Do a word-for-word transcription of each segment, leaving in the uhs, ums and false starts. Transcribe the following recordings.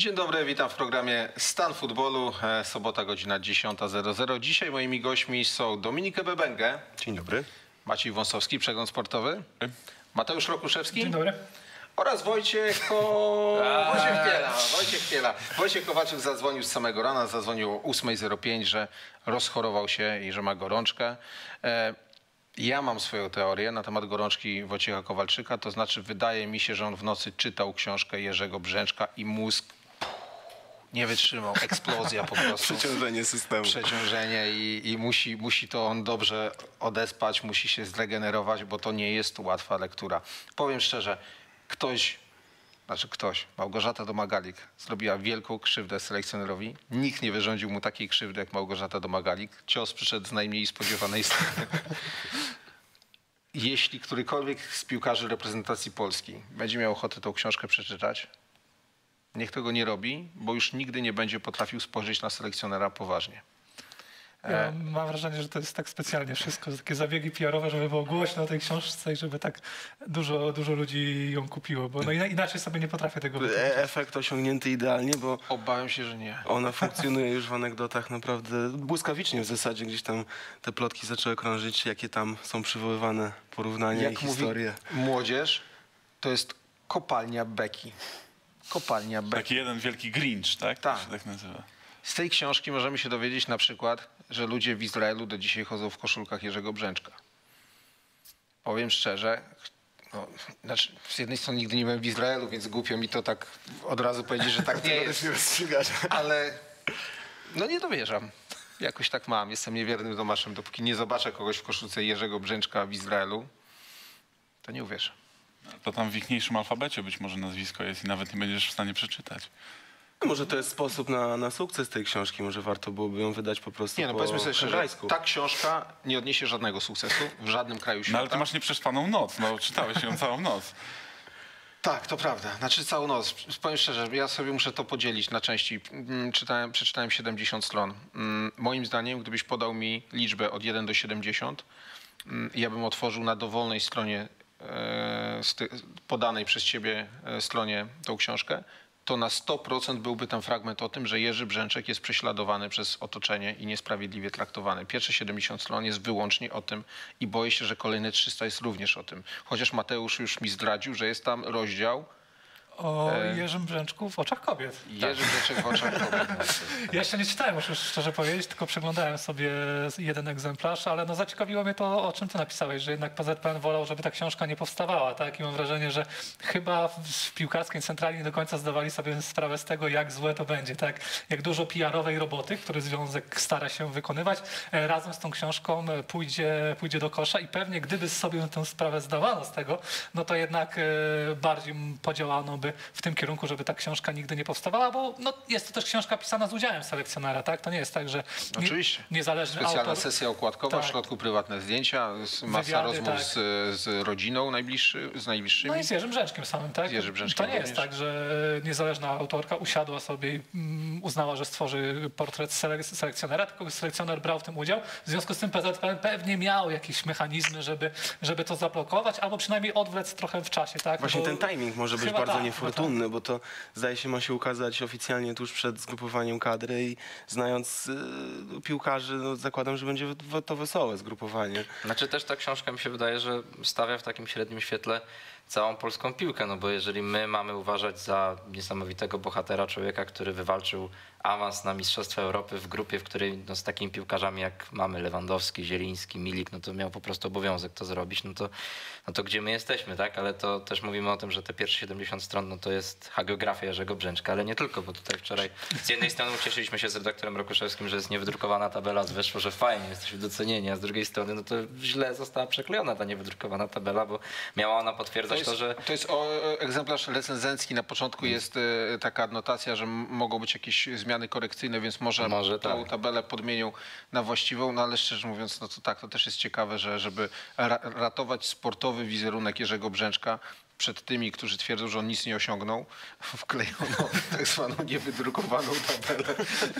Dzień dobry, witam w programie Stan Futbolu. E, sobota, godzina dziesiąta zero zero. Dzisiaj moimi gośćmi są Dominik Bebengę. Dzień dobry. Maciej Wąsowski, Przegląd Sportowy. Mateusz Rokuszewski. Dzień dobry. Oraz Wojciech Ko... Wojciech Chmiela. Wojciech Chmiela. Wojciech Kowalczyk zadzwonił z samego rana, zadzwonił o ósma zero pięć, że rozchorował się i że ma gorączkę. E, Ja mam swoją teorię na temat gorączki Wojciecha Kowalczyka, to znaczy wydaje mi się, że on w nocy czytał książkę Jerzego Brzęczka i mózg nie wytrzymał, eksplozja po prostu. Przeciążenie systemu. Przeciążenie i, i musi, musi to on dobrze odespać, musi się zregenerować, bo to nie jest łatwa lektura. Powiem szczerze, ktoś, znaczy ktoś, Małgorzata Domagalik zrobiła wielką krzywdę selekcjonerowi. Nikt nie wyrządził mu takiej krzywdy jak Małgorzata Domagalik. Cios przyszedł z najmniej spodziewanej strony. Jeśli którykolwiek z piłkarzy reprezentacji Polski będzie miał ochotę tą książkę przeczytać, niech tego nie robi, bo już nigdy nie będzie potrafił spojrzeć na selekcjonera poważnie. Ja mam wrażenie, że to jest tak specjalnie wszystko, takie zabiegi P R owe, żeby było głośno o tej książce i żeby tak dużo, dużo ludzi ją kupiło, bo no inaczej sobie nie potrafię tego wytłumaczyć. Efekt osiągnięty idealnie, bo Obawiam się, że nie. ona funkcjonuje już w anegdotach naprawdę błyskawicznie w zasadzie. Gdzieś tam te plotki zaczęły krążyć, jakie tam są przywoływane porównania Jak i historie. mówi młodzież, to jest kopalnia beki. Kopalnia beki. Taki jeden wielki Grinch, tak? Tak. To się tak nazywa. Z tej książki możemy się dowiedzieć na przykład, że ludzie w Izraelu do dzisiaj chodzą w koszulkach Jerzego Brzęczka. Powiem szczerze, no, znaczy z jednej strony nigdy nie byłem w Izraelu, więc głupio mi to tak od razu powiedzieć, że tak nie jest. Ale no nie dowierzam. Jakoś tak mam. Jestem niewiernym Tomaszem. Dopóki nie zobaczę kogoś w koszulce Jerzego Brzęczka w Izraelu, to nie uwierzę. To tam w ichniejszym alfabecie być może nazwisko jest i nawet nie będziesz w stanie przeczytać. Może to jest sposób na, na sukces tej książki. Może warto byłoby ją wydać po prostu Nie, no po powiedzmy sobie szczerze, hebrajsku. ta książka nie odniesie żadnego sukcesu w żadnym kraju świata. No ale ty masz nieprzespaną noc, no czytałeś ją całą noc. Tak, to prawda. Znaczy całą noc. Powiem szczerze, ja sobie muszę to podzielić na części. Czytałem, przeczytałem siedemdziesiąt stron. Moim zdaniem, gdybyś podał mi liczbę od jeden do siedemdziesięciu, ja bym otworzył na dowolnej stronie, podanej przez ciebie stronie tą książkę, to na sto procent byłby ten fragment o tym, że Jerzy Brzęczek jest prześladowany przez otoczenie i niesprawiedliwie traktowany. Pierwsze siedemdziesiąt stron jest wyłącznie o tym i boję się, że kolejne trzysta jest również o tym. Chociaż Mateusz już mi zdradził, że jest tam rozdział O Jerzym Brzęczku w oczach kobiet. Jerzy Brzęczek w oczach kobiet. Ja jeszcze nie czytałem, muszę szczerze powiedzieć, tylko przeglądałem sobie jeden egzemplarz, ale no zaciekawiło mnie to, o czym ty napisałeś, że jednak P Z P N wolał, żeby ta książka nie powstawała, tak? I mam wrażenie, że chyba w piłkarskiej centrali nie do końca zdawali sobie sprawę z tego, jak złe to będzie, tak? Jak dużo P R owej roboty, który związek stara się wykonywać, razem z tą książką pójdzie, pójdzie do kosza i pewnie gdyby sobie tę sprawę zdawano z tego, no to jednak bardziej podziałano by w tym kierunku, żeby ta książka nigdy nie powstawała, bo no, jest to też książka pisana z udziałem selekcjonera, tak? To nie jest tak, że nie, Oczywiście. niezależny Specjalna autor... sesja okładkowa, Tak. w środku prywatne zdjęcia, masa Wywiady, rozmów tak. z, z rodziną najbliższy, z najbliższymi. No i z Jerzym Brzęczkiem samym, tak? Z Jerzym Brzęczkiem to nie jest również. tak, że niezależna autorka usiadła sobie i mm, uznała, że stworzy portret selek selekcjonera, tylko selekcjoner brał w tym udział. W związku z tym P Z P N pewnie miał jakieś mechanizmy, żeby, żeby to zablokować, albo przynajmniej odwlec trochę w czasie, tak? Właśnie Bo ten timing może być chyba bardzo tak, niefortunny, bo to zdaje się ma się ukazać oficjalnie tuż przed zgrupowaniem kadry i znając y, piłkarzy, no, zakładam, że będzie to wesołe zgrupowanie. Znaczy też ta książka mi się wydaje, że stawia w takim średnim świetle całą polską piłkę, no bo jeżeli my mamy uważać za niesamowitego bohatera, człowieka, który wywalczył awans na Mistrzostwa Europy w grupie, w której no, z takimi piłkarzami jak mamy Lewandowski, Zieliński, Milik, no to miał po prostu obowiązek to zrobić, no to, no to gdzie my jesteśmy, tak? Ale to też mówimy o tym, że te pierwsze siedemdziesiąt stron, no to jest hagiografia Jerzego Brzęczka, ale nie tylko, bo tutaj wczoraj z jednej strony ucieszyliśmy się z redaktorem Rokuszewskim, że jest niewydrukowana tabela, wyszło, że fajnie, jesteśmy docenieni, a z drugiej strony no to źle została przeklejona ta niewydrukowana tabela, bo miała ona potwierdzać To jest, to, że... to jest o, egzemplarz recenzencki. Na początku jest e, taka adnotacja, że m- mogą być jakieś zmiany korekcyjne, więc może, Może tą tak. tabelę podmienią na właściwą. No ale szczerze mówiąc, no to tak, to też jest ciekawe, że żeby ra- ratować sportowy wizerunek Jerzego Brzęczka przed tymi, którzy twierdzą, że on nic nie osiągnął, wklejono tak zwaną niewydrukowaną tabelę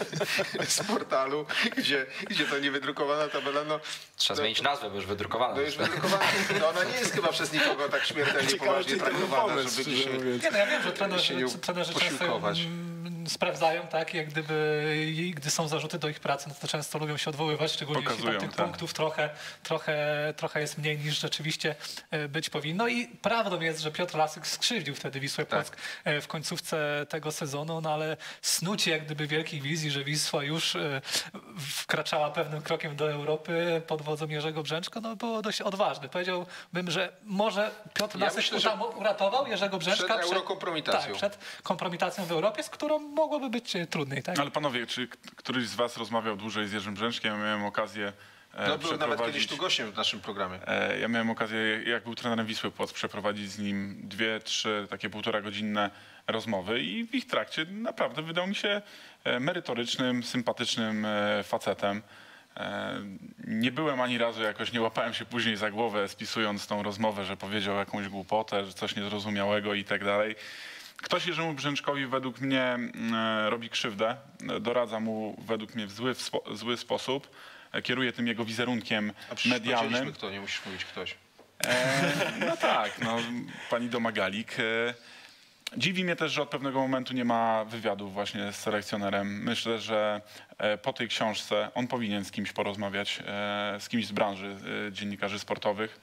z portalu, gdzie, gdzie to niewydrukowana tabela, no... Trzeba no, zmienić nazwę, bo już wydrukowana. no już wydrukowana, no ona nie jest chyba przez nikogo tak śmiertelnie Ciekawe, poważnie czy to był traktowana, pomysł, żeby szczerze dzisiaj... mówiąc. Nie, no ja wiem, że się trenerzy, nią trenerzy często ją posiłkować. mm, sprawdzają, tak, jak gdyby, i gdy są zarzuty do ich pracy, no to często lubią się odwoływać, szczególnie jeśli Pokazują, tam tych tak. punktów trochę, trochę, trochę jest mniej niż rzeczywiście e, być powinno. I prawdą jest, że Piotr Lasek skrzywdził wtedy Wisłę Płock e, w końcówce tego sezonu, no ale snucie jak gdyby wielkich wizji, że Wisła już e, wkraczała pewnym krokiem do Europy pod wodzą Jerzego Brzęczka, no było dość odważne. Powiedziałbym, że może Piotr Ja Lasek myślę, że utam- uratował Jerzego Brzęczka przed eurokompromitacją. tak, przed kompromitacją w Europie, z którą mogłoby być e, trudniej. Tak? Ale panowie, czy k- któryś z was rozmawiał dłużej z Jerzym Brzęczkiem? Ja miałem okazję e, No, był nawet przeprowadzić... kiedyś tu gościem w naszym programie. E, Ja miałem okazję, jak był trenerem Wisły Płock, przeprowadzić z nim dwie, trzy takie półtora godzinne rozmowy i w ich trakcie naprawdę wydał mi się e, merytorycznym, sympatycznym e, facetem. E, Nie byłem ani razu jakoś, nie łapałem się później za głowę spisując tą rozmowę, że powiedział jakąś głupotę, że coś niezrozumiałego i tak dalej. Ktoś Jerzemu Brzęczkowi według mnie e, robi krzywdę, doradza mu według mnie w zły, w spo, zły sposób, e, kieruje tym jego wizerunkiem A przecież medialnym. powiedzieliśmy kto, nie musisz mówić ktoś. E, no tak, no, pani Domagalik. E, dziwi mnie też, że od pewnego momentu nie ma wywiadów właśnie z selekcjonerem. Myślę, że e, po tej książce on powinien z kimś porozmawiać, e, z kimś z branży e, dziennikarzy sportowych,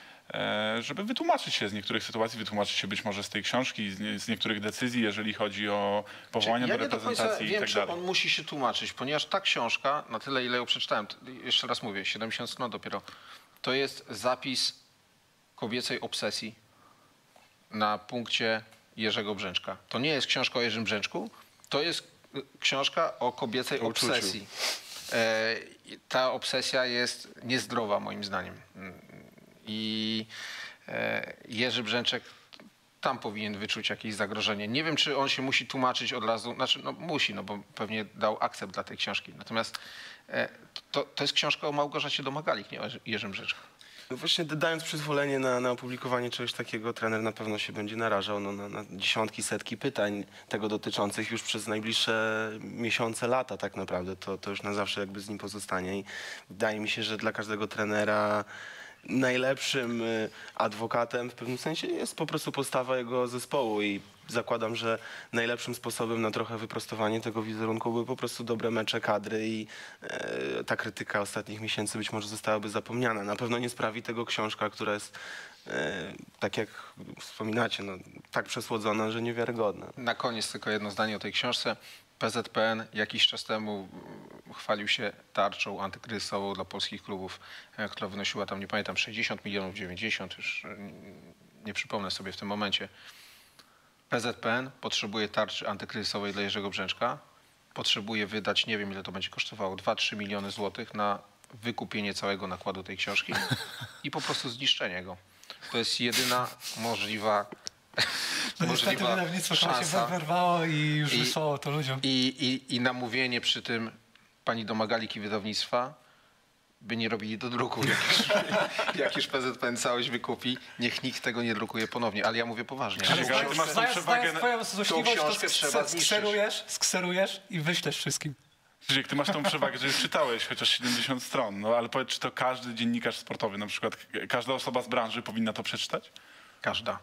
e, żeby wytłumaczyć się z niektórych sytuacji, wytłumaczyć się być może z tej książki, z, nie, z niektórych decyzji, jeżeli chodzi o powołania ja do nie do końca reprezentacji i wiem, tak czy dalej. on musi się tłumaczyć, ponieważ ta książka, na tyle ile ją przeczytałem, to jeszcze raz mówię, siedemdziesiąt stron dopiero, to jest zapis kobiecej obsesji na punkcie Jerzego Brzęczka. To nie jest książka o Jerzym Brzęczku, to jest y, książka o kobiecej O uczuciu. obsesji. E, i ta obsesja jest niezdrowa moim zdaniem. Mm, I e, Jerzy Brzęczek tam powinien wyczuć jakieś zagrożenie. Nie wiem, czy on się musi tłumaczyć od razu, znaczy no musi, no bo pewnie dał akcept dla tej książki. Natomiast e, to, to jest książka o Małgorzacie Domagalik, nie o Jerzym Brzęczku. No właśnie dając przyzwolenie na, na opublikowanie czegoś takiego, trener na pewno się będzie narażał no, na, na dziesiątki, setki pytań tego dotyczących już przez najbliższe miesiące, lata tak naprawdę. To, to już na zawsze jakby z nim pozostanie i wydaje mi się, że dla każdego trenera najlepszym y, adwokatem w pewnym sensie jest po prostu postawa jego zespołu i zakładam, że najlepszym sposobem na trochę wyprostowanie tego wizerunku były po prostu dobre mecze kadry i e, ta krytyka ostatnich miesięcy być może zostałaby zapomniana. Na pewno nie sprawi tego książka, która jest, e, tak jak wspominacie, no, tak przesłodzona, że niewiarygodna. Na koniec tylko jedno zdanie o tej książce. P Z P N jakiś czas temu mm, chwalił się tarczą antykryzysową dla polskich klubów, e, która wynosiła tam, nie pamiętam, sześćdziesiąt milionów, dziewięćdziesiąt, już e, nie przypomnę sobie w tym momencie. P Z P N potrzebuje tarczy antykryzysowej dla Jerzego Brzęczka. Potrzebuje wydać, nie wiem ile to będzie kosztowało, dwa trzy miliony złotych na wykupienie całego nakładu tej książki i po prostu zniszczenie go. To jest jedyna możliwa, No niestety możliwa wydawnictwo chyba się szansa. wyrwało i już I- wysłało to ludziom. I, i, I namówienie przy tym pani Domagalik i wydawnictwa, by nie robili do druku. Jak już, jak już P Z P N całość wykupi, niech nikt tego nie drukuje ponownie. Ale ja mówię poważnie. Ale Tą znając- książkę- masz tą Znając, przewagę znając na- twoją złośliwość, to książkę trzeba sk- zniszczyć. skserujesz, skserujesz i wyślesz wszystkim. Krzysiek, ty masz tą przewagę, że już czytałeś chociaż siedemdziesiąt stron, no ale powiedz, czy to każdy dziennikarz sportowy, na przykład k- każda osoba z branży powinna to przeczytać? Każda.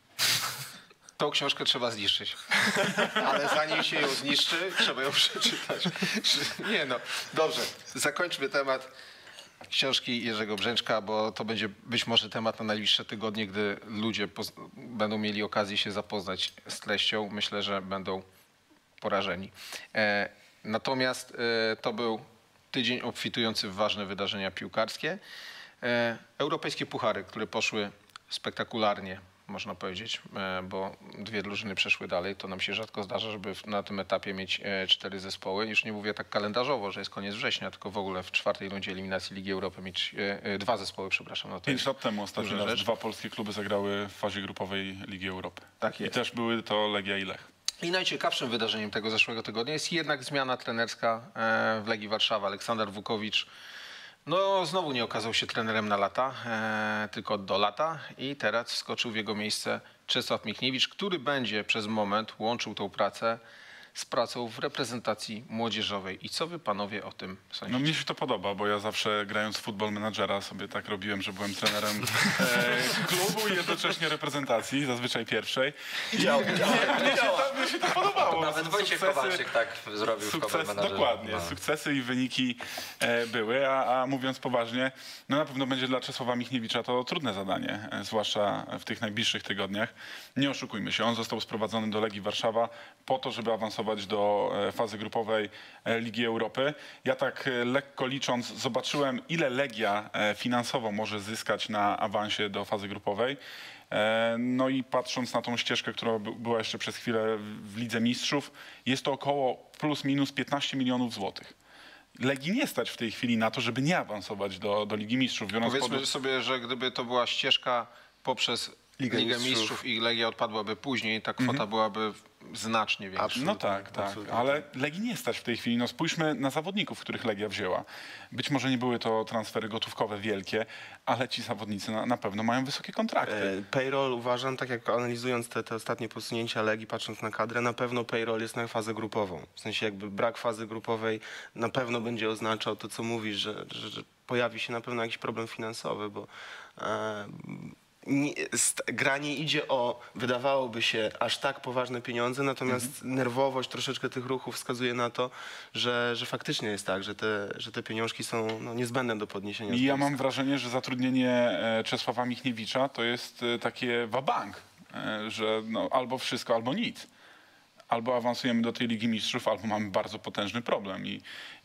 Tą książkę trzeba zniszczyć. Ale zanim się ją zniszczy, trzeba ją przeczytać. Nie no, dobrze. Zakończmy temat książki Jerzego Brzęczka, bo to będzie być może temat na najbliższe tygodnie, gdy ludzie poz- będą mieli okazję się zapoznać z treścią. Myślę, że będą porażeni. E, natomiast e, to był tydzień obfitujący w ważne wydarzenia piłkarskie. E, europejskie puchary, które poszły spektakularnie, można powiedzieć, e, bo dwie drużyny przeszły dalej. To nam się rzadko zdarza, żeby w- na tym etapie mieć e, cztery zespoły. Już nie mówię tak kalendarzowo, że jest koniec września, tylko w ogóle w czwartej rundzie eliminacji Ligi Europy mieć e, e, dwa zespoły, przepraszam. No to Pięć jest lat temu ostatni duża raz rzecz. dwa polskie kluby zagrały w fazie grupowej Ligi Europy. Tak I jest. też były to Legia i Lech. I najciekawszym wydarzeniem tego zeszłego tygodnia jest jednak zmiana trenerska e, w Legii Warszawa. Aleksander Wukowicz no, znowu nie okazał się trenerem na lata, e, tylko do lata i teraz wskoczył w jego miejsce Czesław Michniewicz, który będzie przez moment łączył tą pracę z pracą w reprezentacji młodzieżowej. I co wy panowie o tym No sądzicie? mnie się to podoba, bo ja zawsze grając w Football Managera sobie tak robiłem, że byłem trenerem e, klubu i jednocześnie reprezentacji, zazwyczaj pierwszej. I Działa, mnie, mnie, się to, mnie się to podobało. Nawet Su- Wojciech sukcesy- Kowalczyk tak zrobił w Sukces, Football Managerze. dokładnie, No. sukcesy i wyniki e, były, a, a mówiąc poważnie, no na pewno będzie dla Czesława Michniewicza to trudne zadanie, e, zwłaszcza w tych najbliższych tygodniach. Nie oszukujmy się, on został sprowadzony do Legii Warszawa po to, żeby awansować do e, fazy grupowej e, Ligi Europy. Ja tak e, lekko licząc zobaczyłem, ile Legia e, finansowo może zyskać na awansie do fazy grupowej. E, No i patrząc na tą ścieżkę, która by- była jeszcze przez chwilę w w Lidze Mistrzów, jest to około plus minus piętnaście milionów złotych. Legii nie stać w tej chwili na to, żeby nie awansować do, do Ligi Mistrzów. Biorąc Powiedzmy pod... sobie, że gdyby to była ścieżka poprzez Ligę, Ligę Mistrzów. Mistrzów i Legia odpadłaby później, ta kwota byłaby znacznie większa. Absolutnie. No tak, tak, absolutnie. ale Legii nie stać w tej chwili. No spójrzmy na zawodników, których Legia wzięła. Być może nie były to transfery gotówkowe wielkie, ale ci zawodnicy na, na pewno mają wysokie kontrakty. E, Payroll uważam, tak jak analizując te, te ostatnie posunięcia Legii, patrząc na kadrę, na pewno payroll jest na fazę grupową. W sensie jakby brak fazy grupowej na pewno będzie oznaczał to, co mówisz, że, że, że pojawi się na pewno jakiś problem finansowy, bo e, nie, st- gra nie idzie o, wydawałoby się, aż tak poważne pieniądze, natomiast nerwowość troszeczkę tych ruchów wskazuje na to, że, że faktycznie jest tak, że te, że te pieniążki są no, niezbędne do podniesienia. I ja związku. mam wrażenie, że zatrudnienie e, Czesława Michniewicza to jest e, takie wabank, e, że no, albo wszystko, albo nic. Albo awansujemy do tej Ligi Mistrzów, albo mamy bardzo potężny problem. I,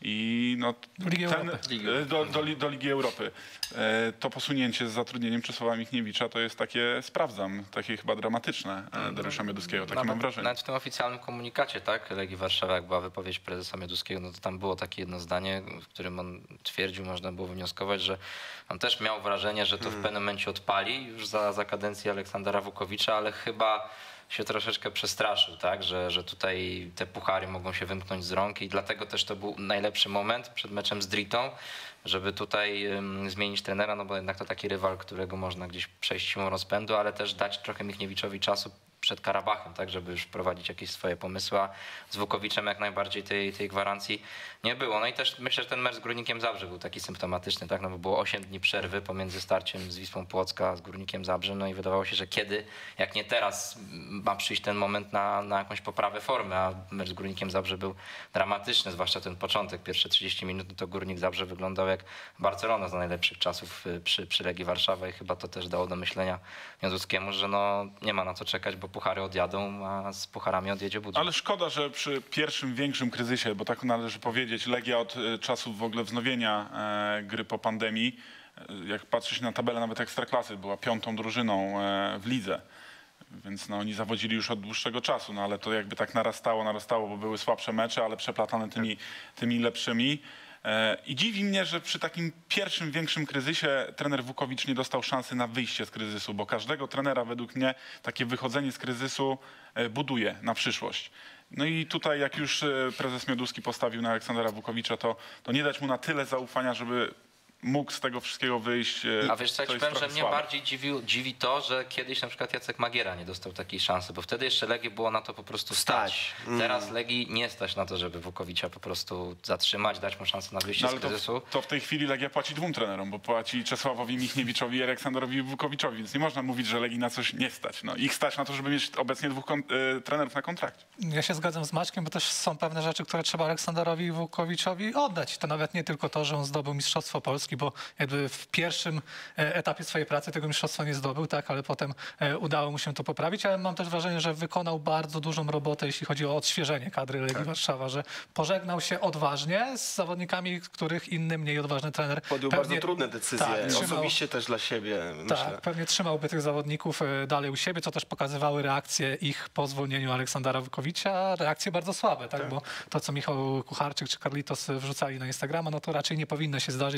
i no, Ligi ten, Europy. e, do, do, li- do Ligi Europy. E, To posunięcie z zatrudnieniem Czesława Michniewicza to jest takie, sprawdzam, takie chyba dramatyczne e, Dariusza Mioduskiego, takie mam wrażenie. Nawet w tym oficjalnym komunikacie, tak, Legii Warszawa, jak była wypowiedź prezesa Mioduskiego, no to tam było takie jedno zdanie, w którym on twierdził, można było wnioskować, że on też miał wrażenie, że to w pewnym momencie odpali już za, za kadencji Aleksandra Wukowicza, ale chyba się troszeczkę przestraszył, tak, że, że tutaj te puchary mogą się wymknąć z rąk i dlatego też to był najlepszy moment przed meczem z Dritą, żeby tutaj ym, zmienić trenera, no bo jednak to taki rywal, którego można gdzieś przejść siłą rozpędu, ale też dać trochę Michniewiczowi czasu przed Karabachem, tak, żeby już wprowadzić jakieś swoje pomysły, a z Wukowiczem jak najbardziej tej, tej gwarancji nie było. No i też myślę, że ten mecz z Górnikiem Zabrze był taki symptomatyczny, tak, no bo było osiem dni przerwy pomiędzy starciem z Wisłą Płocka a z Górnikiem Zabrze, no i wydawało się, że kiedy, jak nie teraz, ma przyjść ten moment na, na jakąś poprawę formy, a mecz z Górnikiem Zabrze był dramatyczny, zwłaszcza ten początek, pierwsze trzydzieści minut, no to Górnik Zabrze wyglądał jak Barcelona za najlepszych czasów y, przy, przy Legii Warszawa i chyba to też dało do myślenia Mioduckiemu, że no nie ma na co czekać, bo puchary odjadą, a z pucharami odjedzie Budżet. Ale szkoda, że przy pierwszym większym kryzysie, bo tak należy powiedzieć, Legia od e, czasów w ogóle wznowienia e, gry po pandemii, e, jak patrzy się na tabelę nawet Ekstraklasy, była piątą drużyną e, w lidze. Więc no, oni zawodzili już od dłuższego czasu, no ale to jakby tak narastało, narastało, bo były słabsze mecze, ale przeplatane tymi, tymi lepszymi. E, I dziwi mnie, że przy takim pierwszym większym kryzysie trener Wukowicz nie dostał szansy na wyjście z kryzysu, bo każdego trenera według mnie takie wychodzenie z kryzysu e, buduje na przyszłość. No i tutaj jak już e, prezes Mioduski postawił na Aleksandra Wukowicza, to, to nie dać mu na tyle zaufania, żeby mógł z tego wszystkiego wyjść. e, A wiesz co, ja to ci jest powiem, że trochę mnie słabe. bardziej dziwi, dziwi to, że kiedyś na przykład Jacek Magiera nie dostał takiej szansy, bo wtedy jeszcze Legii było na to po prostu stać. Stać. Mm. Teraz Legii nie stać na to, żeby Wukowicza po prostu zatrzymać, dać mu szansę na wyjście No, z ale to, kryzysu. to w tej chwili Legia płaci dwóm trenerom, bo płaci Czesławowi Michniewiczowi i Aleksandrowi Wukowiczowi, więc nie można mówić, że Legii na coś nie stać. No, ich stać na to, żeby mieć obecnie dwóch kon- e, trenerów na kontrakcie. Ja się zgadzam z Maćkiem, bo też są pewne rzeczy, które trzeba Aleksandrowi Wukowiczowi oddać. To nawet nie tylko to, że on zdobył Mistrzostwo Polski, bo jakby w pierwszym e, etapie swojej pracy tego mistrzostwa nie zdobył, tak, ale potem e, udało mu się to poprawić, ale mam też wrażenie, że wykonał bardzo dużą robotę, jeśli chodzi o odświeżenie kadry Legii Warszawa, że pożegnał się odważnie z zawodnikami, których inny, mniej odważny trener Podjął pewnie- bardzo trudne decyzje, tak, trzymał- osobiście też dla siebie, myślę. Tak, pewnie trzymałby tych zawodników e, dalej u siebie, co też pokazywały reakcje ich po zwolnieniu Aleksandra Wukowicza. Reakcje bardzo słabe, tak? Bo to, co Michał Kucharczyk czy Carlitos wrzucali na Instagrama, no to raczej nie powinno się zdarzyć i nie ma nic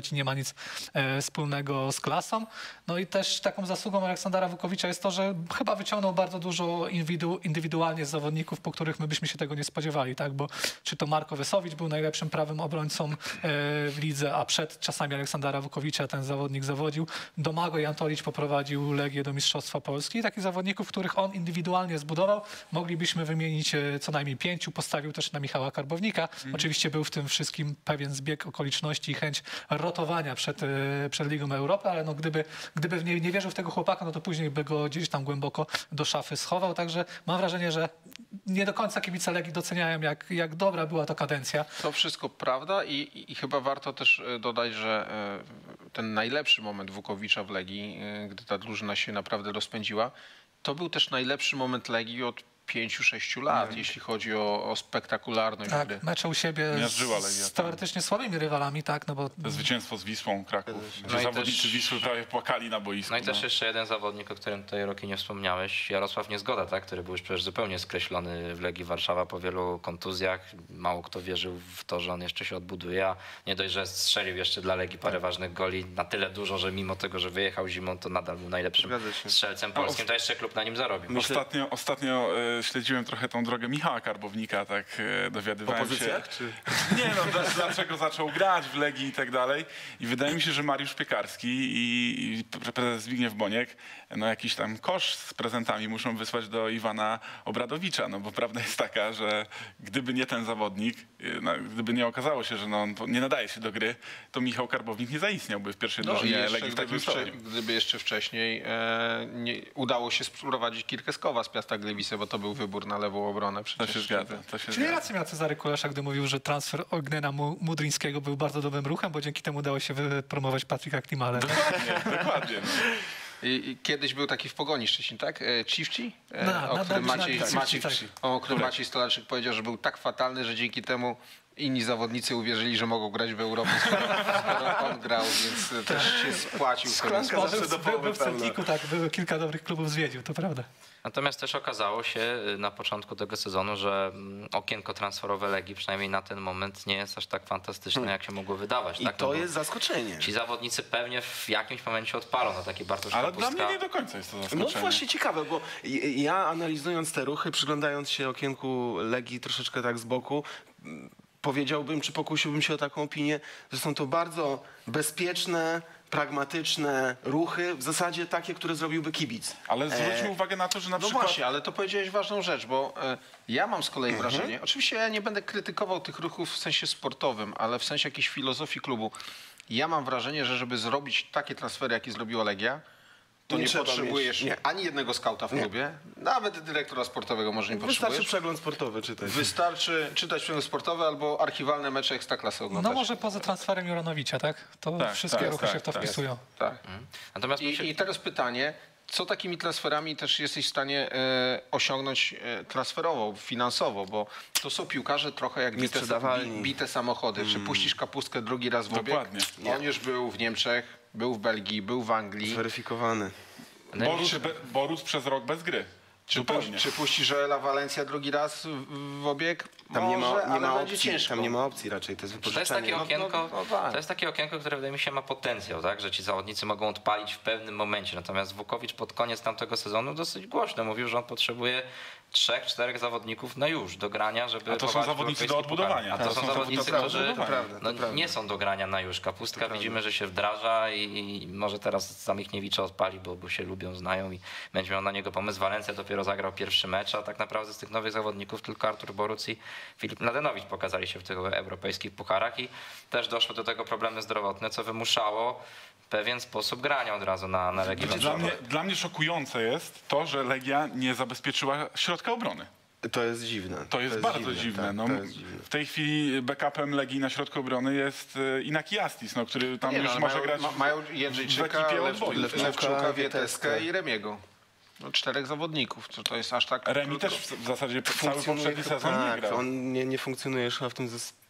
nic e, wspólnego z klasą. No i też taką zasługą Aleksandra Wukowicza jest to, że chyba wyciągnął bardzo dużo indywidu, indywidualnie z zawodników, po których my byśmy się tego nie spodziewali, tak? Bo czy to Marko Wesowicz był najlepszym prawym obrońcą e, w lidze, a przed czasami Aleksandra Wukowicza ten zawodnik zawodził. Domagoj Antolić poprowadził Legię do Mistrzostwa Polski. I takich zawodników, których on indywidualnie zbudował, moglibyśmy wymienić e, co najmniej pięciu. Postawił też na Michała Karbownika. Mm. Oczywiście był w tym wszystkim pewien zbieg okoliczności i chęć rotowania przed, e, przed Ligą Europy, ale no gdyby, gdyby nie, nie wierzył w tego chłopaka, no to później by go gdzieś tam głęboko do szafy schował. Także mam wrażenie, że nie do końca kibice Legii doceniają, jak, jak dobra była to kadencja. To wszystko prawda i, i, i chyba warto też dodać, że e, ten najlepszy moment Wukowicza w Legii, e, gdy ta drużyna się naprawdę rozpędziła, to był też najlepszy moment Legii od pięciu, sześciu lat, mm. jeśli chodzi o, o spektakularność tak, gry. mecze u siebie Miażdżyła z, Legia, z teoretycznie słabymi rywalami, tak, no bo... To zwycięstwo z Wisłą Kraków, No gdzie i zawodnicy też- Wisły prawie płakali na boisku. No i też no. jeszcze jeden zawodnik, o którym tutaj, Roki, nie wspomniałeś, Jarosław Niezgoda, tak? Który był już przecież zupełnie skreślony w Legii Warszawa po wielu kontuzjach. Mało kto wierzył w to, że on jeszcze się odbuduje, a nie dość, że strzelił jeszcze dla Legii parę ważnych goli, na tyle dużo, że mimo tego, że wyjechał zimą, to nadal był najlepszym Zgadza się. strzelcem polskim. To jeszcze klub na nim zarobił. Ostatnio, ostatnio e, śledziłem trochę tą drogę Michała Karbownika, tak e, W dowiadywałem się. pozycjach, czy... Nie no, dla- dlaczego zaczął grać w Legii i tak dalej. I wydaje mi się, że Mariusz Piekarski i, i prezes Zbigniew Boniek no jakiś tam kosz z prezentami muszą wysłać do Iwana Obradowicza, no bo prawda jest taka, że gdyby nie ten zawodnik, y, no, gdyby nie okazało się, że no, on nie nadaje się do gry, to Michał Karbownik nie zaistniałby w pierwszej No i drużynie jeszcze, Legii w takim gdyby, wcze, stopniu. gdyby jeszcze wcześniej e, nie, udało się sprowadzić Kirkeskowa z Piasta Gliwice, bo to był wybór na lewą obronę. To Przecież się zgadza. To się Czyli zgadza. rację miał Cezary Kulesza, gdy mówił, że transfer Ognena Mu- Mudryńskiego był bardzo dobrym ruchem, bo dzięki temu udało się wypromować Patryka Klimale. Dokładnie, dokładnie. No. I, I kiedyś był taki w Pogoni Szczecin, tak? E, Cifci? E, Na- o na- którym na- Maciej, na- Maciej, tak. o którym Maciej Stolarczyk powiedział, że był tak fatalny, że dzięki temu inni zawodnicy uwierzyli, że mogą grać w Europie, skoro, skoro on grał, więc też się spłacił. Szklanka Był, zawsze do był, połowy był w pełna. Celticu, tak, były kilka dobrych klubów zwiedził, to prawda. Natomiast też okazało się y, na początku tego sezonu, że mm, okienko transferowe Legii, przynajmniej na ten moment, nie jest aż tak fantastyczne, jak się mogło wydawać. I tak? to No bo jest zaskoczenie. Ci zawodnicy pewnie w jakimś momencie odpalą na taki Bartosz Ale dla Kapustka. mnie nie do końca jest to No zaskoczenie. właśnie ciekawe, bo j- ja analizując te ruchy, przyglądając się okienku Legii troszeczkę tak z boku, m, powiedziałbym, czy pokusiłbym się o taką opinię, że są to bardzo bezpieczne, pragmatyczne ruchy, w zasadzie takie, które zrobiłby kibic. Ale zwróćmy E, uwagę na to, że na No przykład... właśnie, ale to powiedziałeś ważną rzecz, bo e, ja mam z kolei wrażenie, oczywiście ja nie będę krytykował tych ruchów w sensie sportowym, ale w sensie jakiejś filozofii klubu. Ja mam wrażenie, że żeby zrobić takie transfery, jakie zrobiła Legia, to Nie nie, trzeba potrzebujesz mieć- nie. ani jednego skauta w klubie, nawet dyrektora sportowego może nie Wystarczy potrzebujesz. przegląd sportowy czytać. Wystarczy czytać przegląd sportowy albo archiwalne mecze Ekstraklasy oglądać. No może poza transferem Juranowicza, tak? To Tak, wszystkie tak, ruchy tak, się w to tak. wpisują. Tak. Natomiast mi się... I, I teraz pytanie, co takimi transferami też jesteś w stanie e, osiągnąć e, transferowo, finansowo, bo to są piłkarze trochę jak bite, Niesprzedawalni. bi, bite samochody. Czy puścisz kapustkę drugi raz w obieg? Dokładnie. On już był w Niemczech, był w Belgii, był w Anglii. Zweryfikowany. Borus, be, Borus przez rok bez gry. Czy, pu, Zupełnie. czy puścisz Joela Valencia drugi raz w, w obieg? Tam nie Może, ma, nie ale ma będzie opcji, ciężko. tam nie ma opcji raczej, to jest To jest takie wypożyczenie. okienko, no, no tak. to jest takie okienko, które wydaje mi się ma potencjał, tak? Że ci zawodnicy mogą odpalić w pewnym momencie. Natomiast Wukowicz pod koniec tamtego sezonu dosyć głośno mówił, że on potrzebuje trzech, czterech zawodników na już do grania, żeby A to są powalczyć w zawodnicy do europejskich odbudowania. pucharach. A to To są są zawodnicy, zawodnicy do którzy odbudowania. no, nie są do grania na już. Kapustka widzimy, że się wdraża i, i może teraz Zamichniewicza odpali, bo, bo się lubią, znają i będzie miał na niego pomysł. Walencja dopiero zagrał pierwszy mecz, a tak naprawdę z tych nowych zawodników tylko Artur Boruc i Filip Mladenowicz pokazali się w tych europejskich pucharach i też doszły do tego problemy zdrowotne, co wymuszało pewien sposób grania od razu na, na Legię Dla Warszawa. mnie, dla mnie szokujące jest to, że Legia nie zabezpieczyła środka obrony. To jest dziwne. To jest bardzo dziwne. tak, no, to jest dziwne. w tej chwili backupem Legii na środku obrony jest e, Inaki Astis, no, który tam Nie, no, już ale może mają, grać ma, mają w Jędrzejczyka, ekipie Lew, odbojów. Lewczuka, Lewczuka, Wieteskę Wieteskę. i Remiego. No, czterech zawodników, to, to jest aż tak Remi krótko. też w w zasadzie cały Funkcjonuje poprzedni to- sezon nie tak, grał. on nie, nie funkcjonuje chyba w tym zespołu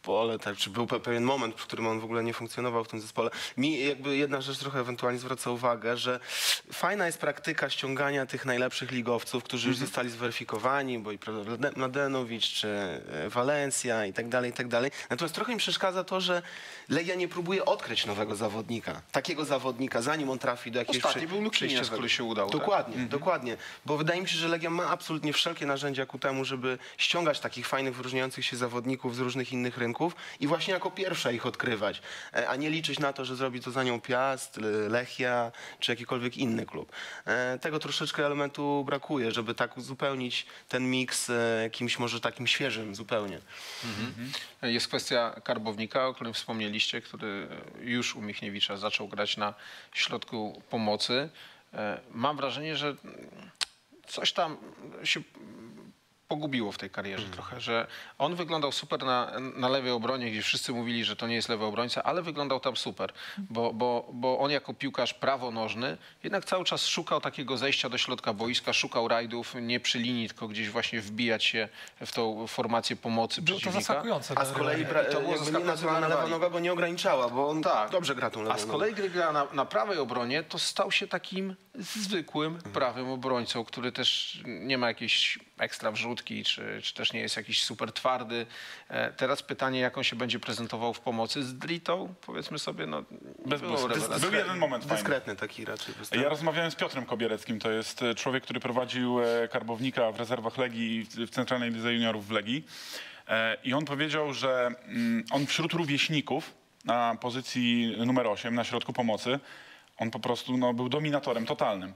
zespole, tak, czy był pe- pewien moment, w którym on w ogóle nie funkcjonował w tym zespole. Mi jakby jedna rzecz trochę ewentualnie zwraca uwagę, że fajna jest praktyka ściągania tych najlepszych ligowców, którzy już zostali zweryfikowani, bo i prawda, Mladenowicz, czy e, Valencia i tak dalej, i tak dalej. Natomiast trochę mi przeszkadza to, że Legia nie próbuje odkryć nowego zawodnika. Takiego zawodnika, zanim on trafi do jakiegoś Ostatni przy- był Lukinias, przejściowego. który się udał. Tak? Dokładnie, dokładnie. Bo wydaje mi się, że Legia ma absolutnie wszelkie narzędzia ku temu, żeby ściągać takich fajnych, wyróżniających się zawodników z różnych innych rynków i właśnie jako pierwsza ich odkrywać, e, a nie liczyć na to, że zrobi to za nią Piast, L- Lechia czy jakikolwiek inny klub. E, Tego troszeczkę elementu brakuje, żeby tak uzupełnić ten miks e, kimś może takim świeżym zupełnie. Jest kwestia Karbownika, o którym wspomnieliście, który już u Michniewicza zaczął grać na środku pomocy. E, Mam wrażenie, że coś tam się pogubiło w tej karierze trochę, że on wyglądał super na, na lewej obronie, gdzie wszyscy mówili, że to nie jest lewy obrońca, ale wyglądał tam super, bo, bo, bo on jako piłkarz prawonożny jednak cały czas szukał takiego zejścia do środka boiska, szukał rajdów, nie przy linii, tylko gdzieś właśnie wbijać się w tą formację pomocy Było to przeciwnika. zaskakujące. A z kolei bra- I to było jakby zaskakujące nienaturalna dla lewa rywali. noga go nie ograniczała, bo on Tak. dobrze gra tą lewą A z nogą. kolei gdy gra na, na prawej obronie, to stał się takim zwykłym prawym obrońcą, który też nie ma jakiejś ekstra wrzutki, czy, czy też nie jest jakiś super twardy. E, Teraz pytanie, jak on się będzie prezentował w pomocy z Dritą, powiedzmy sobie, no nie Bez było błysku. rewelacji. Był jeden moment fajny. Dyskretny taki raczej. występ. Ja rozmawiałem z Piotrem Kobiereckim, to jest e, człowiek, który prowadził e, Karbownika w rezerwach Legii i w- w Centralnej Lidze Juniorów w Legii. E, I on powiedział, że mm, on wśród rówieśników na pozycji numer osiem, na środku pomocy, on po prostu no, był dominatorem totalnym.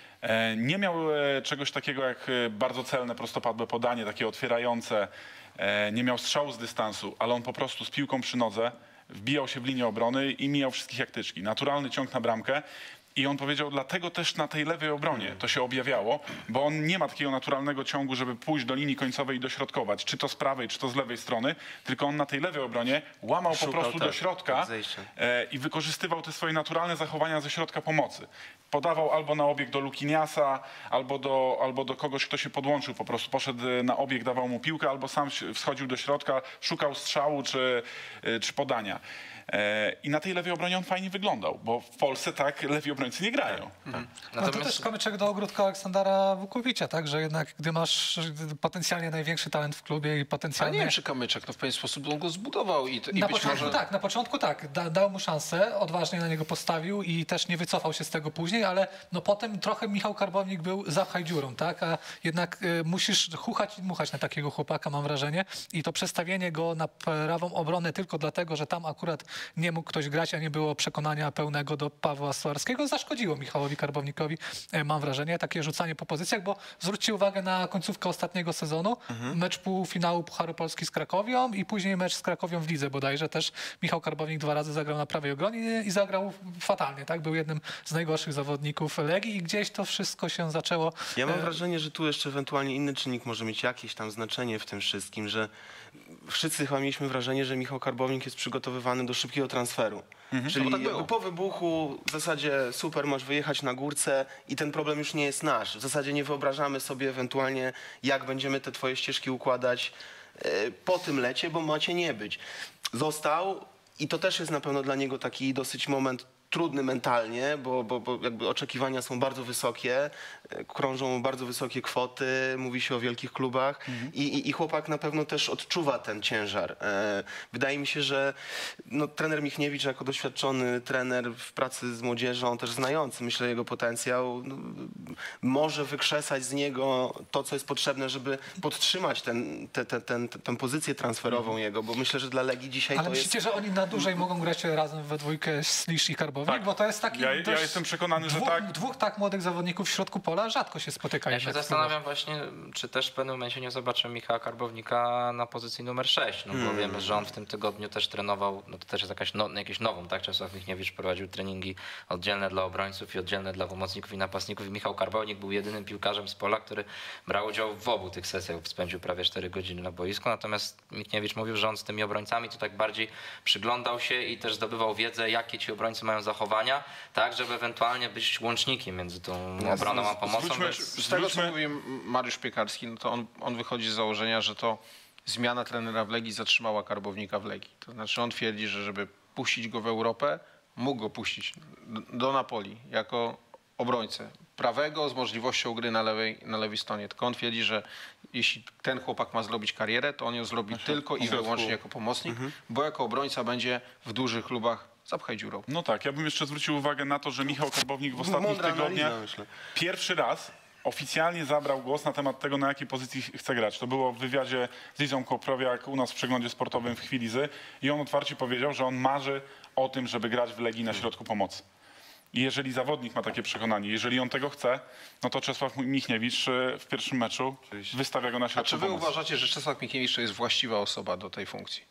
E, Nie miał e, czegoś takiego jak e, bardzo celne, prostopadłe podanie, takie otwierające. E, Nie miał strzału z dystansu, ale on po prostu z piłką przy nodze wbijał się w linię obrony i mijał wszystkich jak tyczki. Naturalny ciąg na bramkę. I on powiedział, dlatego też na tej lewej obronie to się objawiało, bo on nie ma takiego naturalnego ciągu, żeby pójść do linii końcowej i dośrodkować, czy to z prawej, czy to z lewej strony, tylko on na tej lewej obronie łamał Szukał, po prostu do tak, środka zejścia. e, i wykorzystywał te swoje naturalne zachowania ze środka pomocy. Podawał albo na obieg do Lukiniasa, albo do, albo do kogoś, kto się podłączył, po prostu poszedł e, na obieg, dawał mu piłkę, albo sam się- wschodził do środka, szukał strzału czy, e, czy podania. E, I na tej lewej obronie on fajnie wyglądał, bo w Polsce tak lewi obrońcy nie grają. No to Natomiast też kamyczek do ogródka Aleksandra Wukowicza, tak? Że jednak gdy masz potencjalnie największy talent w klubie i Ale nie potencjalnie... wiem, czy Kamyczek, no w pewien sposób on go zbudował i, to, i Na być początku może... tak, na początku tak. Da, dał mu szansę, odważnie na niego postawił i też nie wycofał się z tego później, ale no potem trochę Michał Karbownik był zapchaj dziurą, tak? A jednak y, musisz chuchać i dmuchać na takiego chłopaka, mam wrażenie. I to przestawienie go na prawą obronę tylko dlatego, że tam akurat nie mógł ktoś grać, a nie było przekonania pełnego do Pawła Suarskiego, zaszkodziło Michałowi Karbownikowi, e, mam wrażenie, takie rzucanie po pozycjach, bo zwróćcie uwagę na końcówkę ostatniego sezonu, mecz półfinału Pucharu Polski z Krakowią i później mecz z Krakowią w lidze bodajże też Michał Karbownik dwa razy zagrał na prawej obronie i zagrał fatalnie, tak? Był jednym z najgorszych zawodników Legii i gdzieś to wszystko się zaczęło. Ja mam e, wrażenie, że tu jeszcze ewentualnie inny czynnik może mieć jakieś tam znaczenie w tym wszystkim, że wszyscy chyba mieliśmy wrażenie, że Michał Karbownik jest przygotowywany do szybkiego transferu. Czyli No tak było. jakby po wybuchu w zasadzie super, masz wyjechać na górce i ten problem już nie jest nasz. W zasadzie nie wyobrażamy sobie ewentualnie, jak będziemy te twoje ścieżki układać e, po tym lecie, bo macie nie być. Został i to też jest na pewno dla niego taki dosyć moment trudny mentalnie, bo, bo, bo jakby oczekiwania są bardzo wysokie, e, krążą bardzo wysokie kwoty, mówi się o wielkich klubach i, i, i chłopak na pewno też odczuwa ten ciężar. E, wydaje mi się, że no, trener Michniewicz jako doświadczony trener w pracy z młodzieżą, też znający, myślę, jego potencjał, no, może wykrzesać z niego to, co jest potrzebne, żeby podtrzymać ten, te, te, ten, tę pozycję transferową jego, bo myślę, że dla Legii dzisiaj Ale to jest... myślicie, że oni na dłużej mogą grać razem we dwójkę Slisz i Karbownik? Tak. Bo to jest taki Ja- ja dość... jestem przekonany, że dwóch, tak. Dwóch tak młodych zawodników w środku pola rzadko się spotykają. Ja się zastanawiam właśnie, czy też w pewnym momencie nie zobaczymy Michała Karbownika na pozycji numer sześć, no bo wiemy, że on w tym tygodniu też trenował, no to też jest jakaś no, jakieś nową, tak? Czesław Michniewicz prowadził treningi oddzielne dla obrońców i oddzielne dla pomocników i napastników i Michał Karbownik był jedynym piłkarzem z pola, który brał udział w obu tych sesjach, spędził prawie cztery godziny na boisku, natomiast Michniewicz mówił, że on z tymi obrońcami to tak bardziej przyglądał się i też zdobywał wiedzę, jakie ci obrońcy mają zachowania, tak, żeby ewentualnie być łącznikiem między tą obroną a pomocą. zwróćmy- Więc... Z tego, co Zwróćmy- mówi Mariusz Piekarski, no to on, on wychodzi z założenia, że to zmiana trenera w Legii zatrzymała Karbownika w Legii. To znaczy on twierdzi, że żeby puścić go w Europę, mógł go puścić do, do Napoli jako obrońcę prawego z możliwością gry na lewej, na lewej stronie. Tylko on twierdzi, że jeśli ten chłopak ma zrobić karierę, to on ją zrobi tylko i wyłącznie jako pomocnik, mhm. bo jako obrońca będzie w dużych klubach zapchaj dziurą. No tak, ja bym jeszcze zwrócił uwagę na to, że Michał Karbownik w ostatnich Mądra tygodniach analiza, myślę. pierwszy raz oficjalnie zabrał głos na temat tego, na jakiej pozycji chce grać. To było w wywiadzie z Lizą Koprowiak u nas w przeglądzie sportowym w chwili zy i on otwarcie powiedział, że on marzy o tym, żeby grać w Legii na środku pomocy. I jeżeli zawodnik ma takie przekonanie, jeżeli on tego chce, no to Czesław Michniewicz w pierwszym meczu wystawia go na A środku czy wy pomocy. uważacie, że Czesław Michniewicz to jest właściwa osoba do tej funkcji?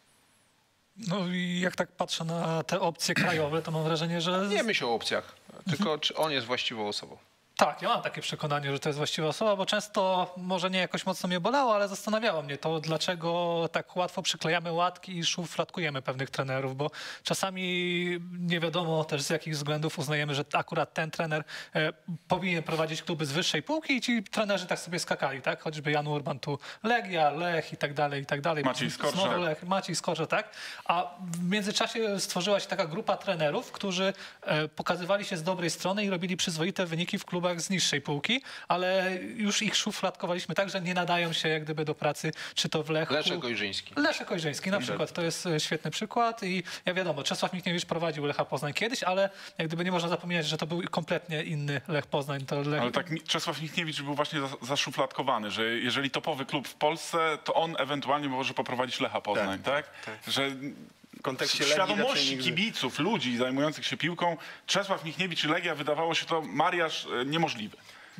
No i jak tak patrzę na te opcje krajowe, to mam wrażenie, że... Nie myśl o opcjach, tylko czy on jest właściwą osobą. Tak, ja mam takie przekonanie, że to jest właściwa osoba, bo często może nie jakoś mocno mnie bolało, ale zastanawiało mnie to, dlaczego tak łatwo przyklejamy łatki i szufladkujemy pewnych trenerów, bo czasami nie wiadomo też z jakich względów uznajemy, że akurat ten trener e, powinien prowadzić kluby z wyższej półki i ci trenerzy tak sobie skakali, tak? Choćby Jan Urban tu Legia, Lech i tak dalej, i tak dalej. Maciej Skorża. Znowu Lech, Maciej Skorża, tak? A w międzyczasie stworzyła się taka grupa trenerów, którzy e, pokazywali się z dobrej strony i robili przyzwoite wyniki w klubach z niższej półki, ale już ich szufladkowaliśmy tak, że nie nadają się jak gdyby do pracy, czy to w Lechu. Leszek Ojrzyński. Leszek Ojrzyński na przykład, to jest e, świetny przykład i ja wiadomo, Czesław Michniewicz prowadził Lecha Poznań kiedyś, ale jak gdyby nie można zapominać, że to był kompletnie inny Lech Poznań. To Lech... Ale tak mi- Czesław Michniewicz był właśnie za- zaszufladkowany, że jeżeli topowy klub w Polsce, to on ewentualnie może poprowadzić Lecha Poznań, tak? tak, Że W kontekście w Legii raczej świadomości nigdy. kibiców, ludzi zajmujących się piłką, Czesław Michniewicz i Legia wydawało się to mariaż e, niemożliwy.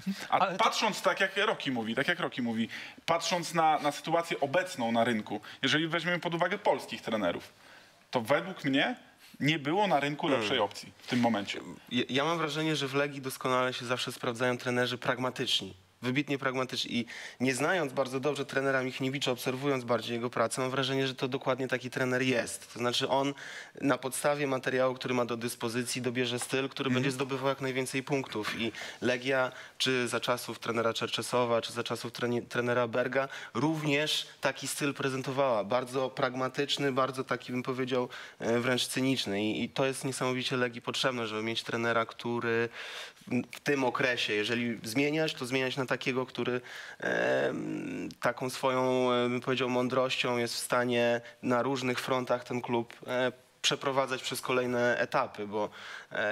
A Ale to- patrząc tak jak Roki mówi, tak jak Roki mówi, patrząc na, na sytuację obecną na rynku, jeżeli weźmiemy pod uwagę polskich trenerów, to według mnie nie było na rynku lepszej opcji w tym momencie. Ja, ja mam wrażenie, że w Legii doskonale się zawsze sprawdzają trenerzy pragmatyczni. Wybitnie pragmatyczni. I nie znając bardzo dobrze trenera Michniewicza, obserwując bardziej jego pracę, mam wrażenie, że to dokładnie taki trener jest. To znaczy on na podstawie materiału, który ma do dyspozycji, dobierze styl, który będzie zdobywał jak najwięcej punktów. I Legia, czy za czasów trenera Czerczesowa, czy za czasów treni- trenera Berga, również taki styl prezentowała. Bardzo pragmatyczny, bardzo taki, bym powiedział, e, wręcz cyniczny. I, i to jest niesamowicie Legii potrzebne, żeby mieć trenera, który w tym okresie, jeżeli zmieniać, to zmieniać na takiego, który e, taką swoją, e, bym powiedział, mądrością jest w stanie na różnych frontach ten klub e, przeprowadzać przez kolejne etapy, bo e,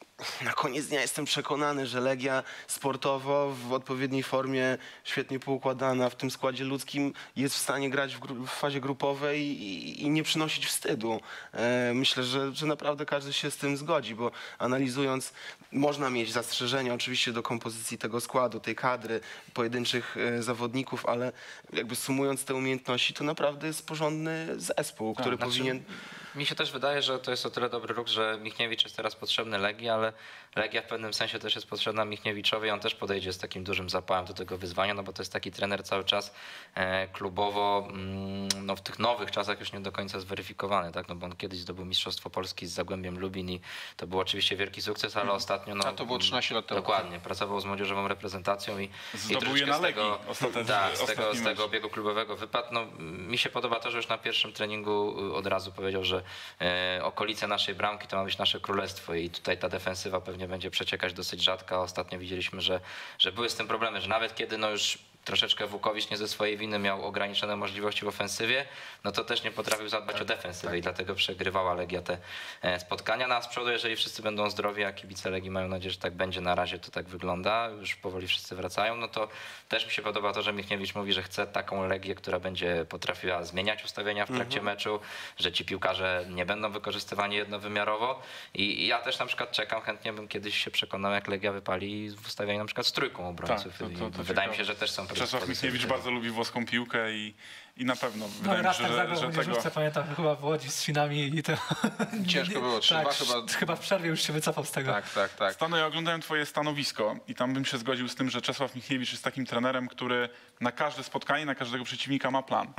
na koniec dnia jestem przekonany, że Legia sportowo w odpowiedniej formie, świetnie poukładana w tym składzie ludzkim jest w stanie grać w, gru- w fazie grupowej i, i nie przynosić wstydu. E, myślę, że, że naprawdę każdy się z tym zgodzi, bo analizując, można mieć zastrzeżenia oczywiście do kompozycji tego składu, tej kadry, pojedynczych e, zawodników, ale jakby sumując te umiejętności, to naprawdę jest porządny zespół, który Znaczy, powinien... Mi się też wydaje, że to jest o tyle dobry ruch, że Michniewicz jest teraz potrzebny Legii, ale Legia w pewnym sensie też jest potrzebna Michniewiczowi. On też podejdzie z takim dużym zapałem do tego wyzwania, no bo to jest taki trener cały czas e, klubowo, mm, no w tych nowych czasach już nie do końca zweryfikowany, tak? No bo on kiedyś zdobył Mistrzostwo Polski z Zagłębiem Lubin i to był oczywiście wielki sukces, ale ostatnio... No, A to było trzynaście lat temu. Dokładnie, pracował z młodzieżową reprezentacją i, Zdobył i je na z tego, Legii ostatecznie- tak, z tego, ostatni z tego mecz. obiegu klubowego wypadł. No, mi się podoba to, że już na pierwszym treningu od razu powiedział, że e, okolice naszej bramki to ma być nasze królestwo i tutaj ta defensywa pewnie będzie przeciekać dosyć rzadko. Ostatnio widzieliśmy, że, że były z tym problemy, że nawet kiedy no już troszeczkę Wukowicz nie ze swojej winy miał ograniczone możliwości w ofensywie, no to też nie potrafił zadbać o defensywę i dlatego przegrywała Legia te e, spotkania. No a z przodu, jeżeli wszyscy będą zdrowi, a kibice Legii mają nadzieję, że tak będzie, na razie to tak wygląda, już powoli wszyscy wracają, no to też mi się podoba to, że Michniewicz mówi, że chce taką Legię, która będzie potrafiła zmieniać ustawienia w trakcie meczu, że ci piłkarze nie będą wykorzystywani jednowymiarowo i, i ja też na przykład czekam, chętnie bym kiedyś się przekonał, jak Legia wypali w ustawieniu na przykład z trójką obrońców. Tak, to- to- to I wydaje mi ciekawe. się, że też są Czesław predyspozycje Michniewicz do tego. bardzo lubi włoską piłkę i, i na pewno No wydaje mi raz się, tak że, zagrał że w tego... młodzieżówce, pamiętam, chyba w Łodzi z Finami i to... Ciężko było, trzy tak, dwa chyba. chyba w przerwie już się wycofał z tego. Tak, tak, tak. Stano, ja oglądałem twoje stanowisko i tam bym się zgodził z tym, że Czesław Michniewicz jest takim trenerem, który na każde spotkanie, na każdego przeciwnika ma plan.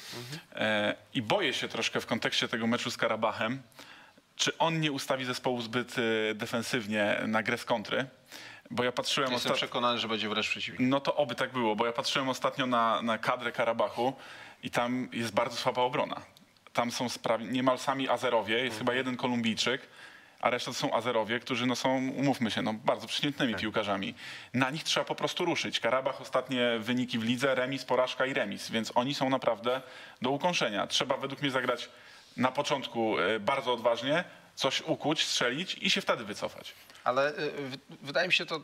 E, I boję się troszkę w kontekście tego meczu z Karabachem, czy on nie ustawi zespołu zbyt e, defensywnie na grę z kontry. Bo ja patrzyłem Jestem ostatnio... przekonany, że będzie wręcz przeciwnie. No to oby tak było, bo ja patrzyłem ostatnio na, na kadrę Karabachu i tam jest bardzo słaba obrona. Tam są spra- niemal sami Azerowie, jest chyba jeden Kolumbijczyk, a reszta to są Azerowie, którzy no są, umówmy się, no bardzo przeciętnymi piłkarzami. Na nich trzeba po prostu ruszyć. Karabach ostatnie wyniki w lidze, remis, porażka i remis, więc oni są naprawdę do ukąszenia. Trzeba według mnie zagrać na początku e, bardzo odważnie, coś ukuć, strzelić i się wtedy wycofać. Ale y, w- wydaje mi się to,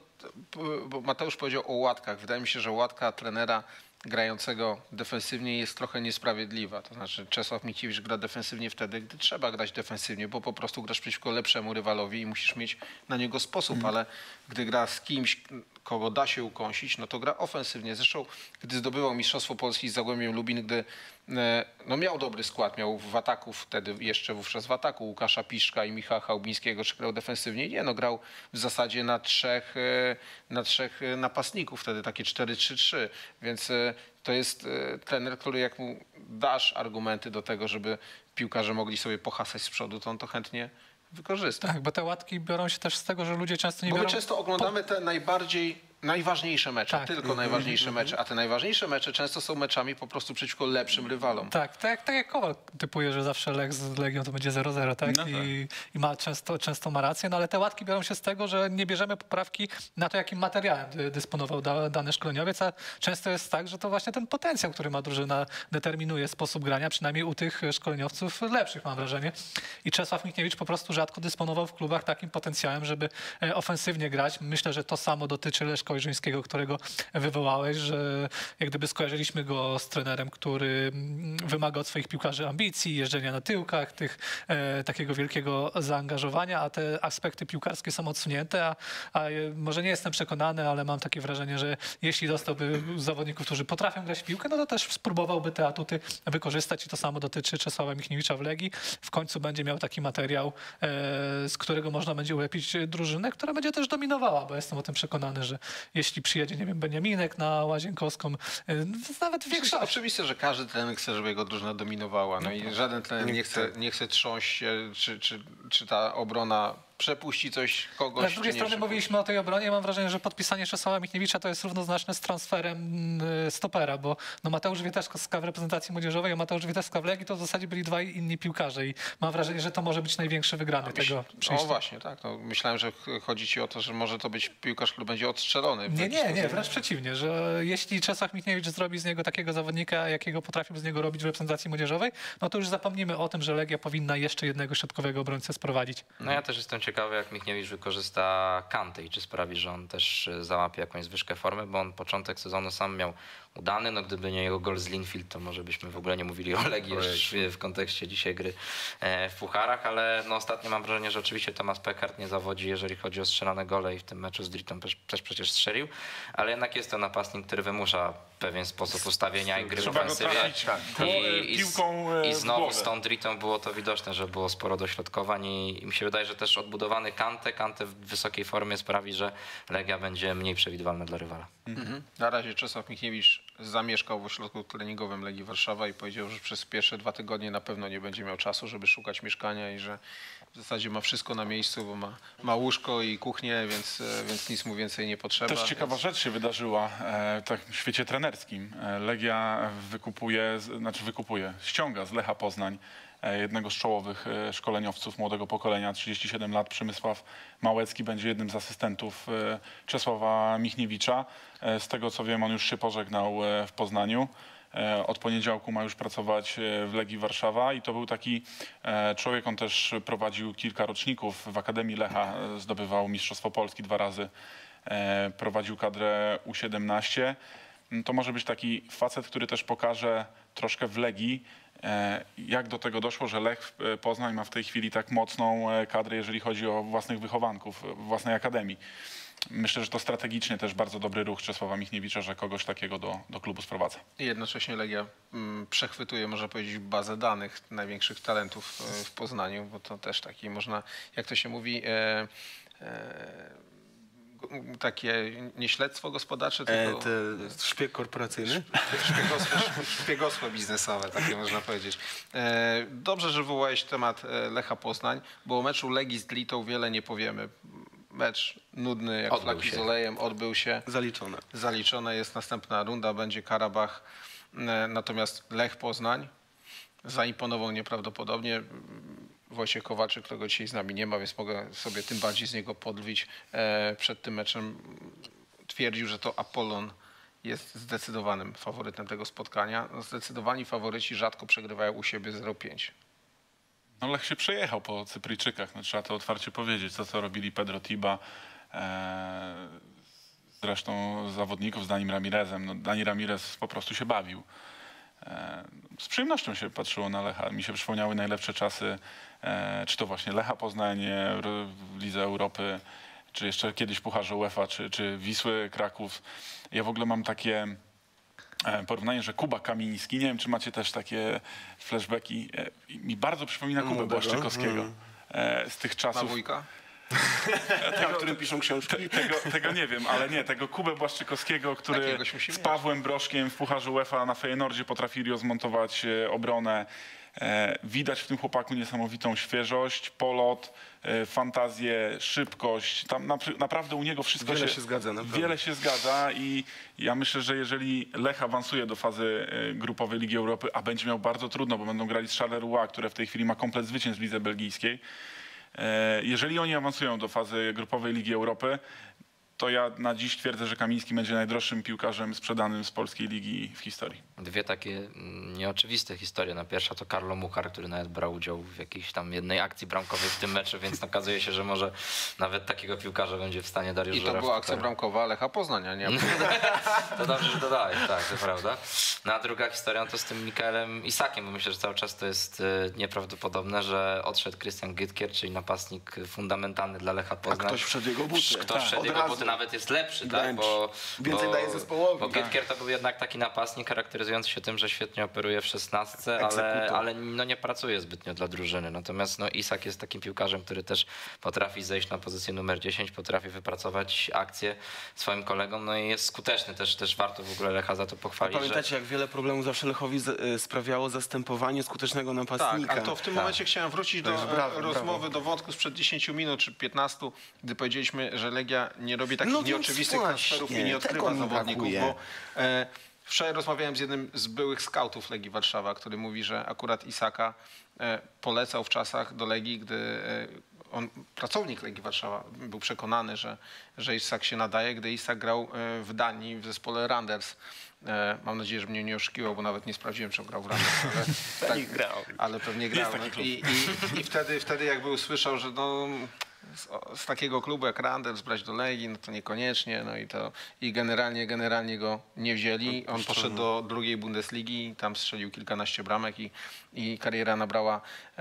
bo Mateusz powiedział o łatkach, wydaje mi się, że łatka trenera grającego defensywnie jest trochę niesprawiedliwa. To znaczy Czesław Michniewicz gra defensywnie wtedy, gdy trzeba grać defensywnie, bo po prostu grasz przeciwko lepszemu rywalowi i musisz mieć na niego sposób, Mhm. ale gdy gra z kimś, kogo da się ukąsić, no to gra ofensywnie. Zresztą gdy zdobywał Mistrzostwo Polski z Zagłębiem Lubin, gdy e, no miał dobry skład, miał w ataku wtedy, jeszcze wówczas w ataku Łukasza Piszka i Michała Chałubińskiego, czy grał defensywnie? Nie, no grał w zasadzie na trzech, e, na trzech e, napastników, wtedy takie cztery trzy trzy, więc e, to jest e, trener, który jak mu dasz argumenty do tego, żeby piłkarze mogli sobie pohasać z przodu, to on to chętnie wykorzysta. Tak, bo te łatki biorą się też z tego, że ludzie często nie Bo my biorą... często oglądamy te najbardziej, najważniejsze mecze, Tak. tylko najważniejsze mecze, a te najważniejsze mecze często są meczami po prostu przeciwko lepszym rywalom. Tak, tak, tak jak Kowal typuje, że zawsze Lech z Legią to będzie zero zero, tak? No tak. I, i ma często, często ma rację, no ale te łatki biorą się z tego, że nie bierzemy poprawki na to, jakim materiałem dy- dysponował da, dany szkoleniowiec, a często jest tak, że to właśnie ten potencjał, który ma drużyna, determinuje sposób grania, przynajmniej u tych szkoleniowców lepszych, mam wrażenie. I Czesław Michniewicz po prostu rzadko dysponował w klubach takim potencjałem, żeby e, ofensywnie grać. Myślę, że to samo dotyczy Leszka Ojrzyńskiego, którego wywołałeś, że jak gdyby skojarzyliśmy go z trenerem, który mm, wymaga od swoich piłkarzy ambicji, jeżdżenia na tyłkach, tych, e, takiego wielkiego zaangażowania, a te aspekty piłkarskie są odsunięte, a, a e, może nie jestem przekonany, ale mam takie wrażenie, że jeśli dostałby zawodników, którzy potrafią grać w piłkę, no to też spróbowałby te atuty wykorzystać i to samo dotyczy Czesława Michniewicza w Legii. W końcu będzie miał taki materiał, e, z którego można będzie ulepić drużynę, która będzie też dominowała, bo jestem o tym przekonany, że jeśli przyjedzie, nie wiem, Beniaminek na Łazienkowską, e, nawet w Jest większości. oczywiste, że każdy trener chce, żeby jego drużyna dominowała. No i żaden trener nie chce, nie chce trząść się, czy, czy, czy ta obrona przepuści coś kogoś, Ale z drugiej czy nie strony przepuści. mówiliśmy o tej obronie. Mam wrażenie, że podpisanie Czesława Michniewicza to jest równoznaczne z transferem y, stopera, bo no Mateusz Wieteszka w reprezentacji młodzieżowej, a Mateusz Wieteszka w Legii to w zasadzie byli dwaj inni piłkarze i mam wrażenie, że to może być największy wygrany tego No przyjścia. właśnie, tak. No, myślałem, że ch- chodzi ci o to, że może to być piłkarz, który będzie odstrzelony. w Nie, jakiś nie, nie, sposób. wręcz przeciwnie, że jeśli Czesław Michniewicz zrobi z niego takiego zawodnika, jakiego potrafił z niego robić w reprezentacji młodzieżowej, no to już zapomnimy o tym, że Legia powinna jeszcze jednego środkowego obrońcę sprowadzić. No ja też jestem ciekawy, jak Michniewicz wykorzysta Kanty i czy sprawi, że on też e, załapie jakąś zwyżkę formy, bo on początek sezonu sam miał udany. No gdyby nie jego gol z Linfield, to może byśmy w ogóle nie mówili o Legii już w, w kontekście dzisiaj gry e, w pucharach, ale no ostatnio mam wrażenie, że oczywiście Tomasz Pekart nie zawodzi, jeżeli chodzi o strzelane gole i w tym meczu z Dritą też, też przecież strzelił, ale jednak jest to napastnik, który wymusza pewien sposób ustawienia i gry w Trzeba go ofensywie. trafić I, I, i, z- piłką e, I w znowu głowę. z tą Dritą było to widoczne, że było sporo dośrodkowań i, i mi się wydaje, że też odbudowany Kante, Kante w wysokiej formie sprawi, że Legia będzie mniej przewidywalna dla rywala. Mhm. Na razie Czesław Michniewicz zamieszkał w ośrodku treningowym Legii Warszawa i powiedział, że przez pierwsze dwa tygodnie na pewno nie będzie miał czasu, żeby szukać mieszkania i że w zasadzie ma wszystko na miejscu, bo ma, ma łóżko i kuchnię, więc, e, więc nic mu więcej nie potrzeba. Też ciekawa więc... rzecz się wydarzyła e, tak w świecie trenerskim. E, Legia wykupuje, z- znaczy wykupuje, ściąga z Lecha Poznań e, jednego z czołowych e, szkoleniowców młodego pokolenia, trzydzieści siedem lat, Przemysław Małecki będzie jednym z asystentów e, Czesława Michniewicza. E, z tego co wiem, on już się pożegnał e, w Poznaniu. E, Od poniedziałku ma już pracować e, w Legii Warszawa i to był taki e, człowiek, on też prowadził kilka roczników w Akademii Lecha, e, zdobywał Mistrzostwo Polski dwa razy, e, prowadził kadrę U siedemnaście. To może być taki facet, który też pokaże troszkę w Legii, e, jak do tego doszło, że Lech e, Poznań ma w tej chwili tak mocną e, kadrę, jeżeli chodzi o własnych wychowanków w własnej akademii. Myślę, że to strategicznie też bardzo dobry ruch Czesława Michniewicza, że kogoś takiego do, do klubu sprowadza. I jednocześnie Legia mm, przechwytuje, można powiedzieć, bazę danych największych talentów e, w Poznaniu, bo to też taki można, jak to się mówi, e, e, go- takie nie śledztwo gospodarcze, E, tylko te, szpieg korporacyjny? szpiegostwo, szpiegostwo biznesowe, takie można powiedzieć. E, Dobrze, że wywołałeś temat e, Lecha Poznań, bo o meczu Legii z Dlitą wiele nie powiemy. mecz nudny jak Odbył flaki się. z olejem, odbył się. Zaliczone. Zaliczona jest następna runda, będzie Karabach. E, Natomiast Lech Poznań zaimponował nieprawdopodobnie. Wojciech Kowaczyk, którego dzisiaj z nami nie ma, więc mogę sobie tym bardziej z niego podlwić. E, Przed tym meczem twierdził, że to Apollon jest zdecydowanym faworytem tego spotkania. No, zdecydowani faworyci rzadko przegrywają u siebie zero pięć. No Lech się przejechał po Cypryjczykach, no, trzeba to otwarcie powiedzieć, to co robili Pedro Tiba, e, zresztą zawodników z Danim Ramirezem. No, Dani Ramirez po prostu się bawił. E, z przyjemnością się patrzyło na Lecha. Mi się przypomniały najlepsze czasy, e, czy to właśnie Lecha Poznań e, w Lidze Europy, czy jeszcze kiedyś Pucharze UEFA, czy, czy Wisły Kraków. Ja w ogóle mam takie e, porównanie, że Kuba Kamiński, nie wiem, czy macie też takie flashbacki, e, mi bardzo przypomina Kubę Młodego? Błaszczykowskiego. Mm. E, z tych Na czasów. wujka? Tego, o którym piszą książki. Te, tego, tego nie wiem, ale nie, tego Kubę Błaszczykowskiego, który Takiegoś musi z mieć. Pawłem Broszkiem w Pucharze UEFA na Feyenoordzie potrafili rozmontować e, obronę. E, widać w tym chłopaku niesamowitą świeżość, polot, e, fantazję, szybkość. Tam na, naprawdę u niego wszystko Wiele się, się zgadza, naprawdę. Wiele się zgadza i ja myślę, że jeżeli Lech awansuje do fazy e, grupowej Ligi Europy, a będzie miał bardzo trudno, bo będą grali z Charleroi, które w tej chwili ma komplet zwycięstw w lidze belgijskiej. Jeżeli oni awansują do fazy grupowej Ligi Europy, to ja na dziś twierdzę, że Kamiński będzie najdroższym piłkarzem sprzedanym z polskiej ligi w historii. Dwie takie mm, nieoczywiste historie. No pierwsza to Karlo Muchar, który nawet brał udział w jakiejś tam jednej akcji bramkowej w tym meczu, więc okazuje się, że może nawet takiego piłkarza będzie w stanie Dariusz I to Żuraw była akcja tutaj- bramkowa Lecha Poznania, nie? To dobrze, że dodałeś, tak, to prawda. No a druga historia to z tym Mikaelem Isakiem, bo myślę, że cały czas to jest e, nieprawdopodobne, że odszedł Christian Gytkier, czyli napastnik fundamentalny dla Lecha A Poznań. ktoś wszedł w jego buty. Ktoś wszedł Od jego razu. buty nawet jest lepszy, tak? Wręcz. Bo, Więcej bo, daje zespołowi. Bo Gytkier to był jednak taki napastnik charakteryzujący się tym, że świetnie operuje w szesnastce, ale, Egzekutor. ale no nie pracuje zbytnio dla drużyny. Natomiast no, Isak jest takim piłkarzem, który też potrafi zejść na pozycję numer dziesięć, potrafi wypracować akcję swoim kolegom, no i jest skuteczny. Też, też warto w ogóle Lecha za to A pochwalić. że... pamiętacie, jak wiele problemów zawsze Lechowi z, y, sprawiało zastępowanie skutecznego napastnika? Tak, ale to w tym Tak. momencie chciałem wrócić do Także brawo, e, rozmowy, do wątku sprzed dziesięciu minut czy piętnastu, gdy powiedzieliśmy, że Legia nie robi takich No więc nieoczywistych właśnie, transferów i nie tego odkrywa mi zawodników, brakuje. bo e, wczoraj rozmawiałem z jednym z byłych skautów Legii Warszawa, który mówi, że akurat Isaka e, polecał w czasach do Legii, gdy e, on, pracownik Legii Warszawa, był przekonany, że, że Isak się nadaje, gdy Isak grał e, w Danii w zespole Randers. E, Mam nadzieję, że mnie nie oszukiwał, bo nawet nie sprawdziłem, czy on grał w Randers. Ale, Tak, grał. ale pewnie grał. taki No, klub. I, i, i wtedy, wtedy jakby usłyszał, że no, z, z takiego klubu jak Randers brać do Legii, no to niekoniecznie. No i to i generalnie, generalnie go nie wzięli. On poszedł do drugiej Bundesligi, tam strzelił kilkanaście bramek i, i kariera nabrała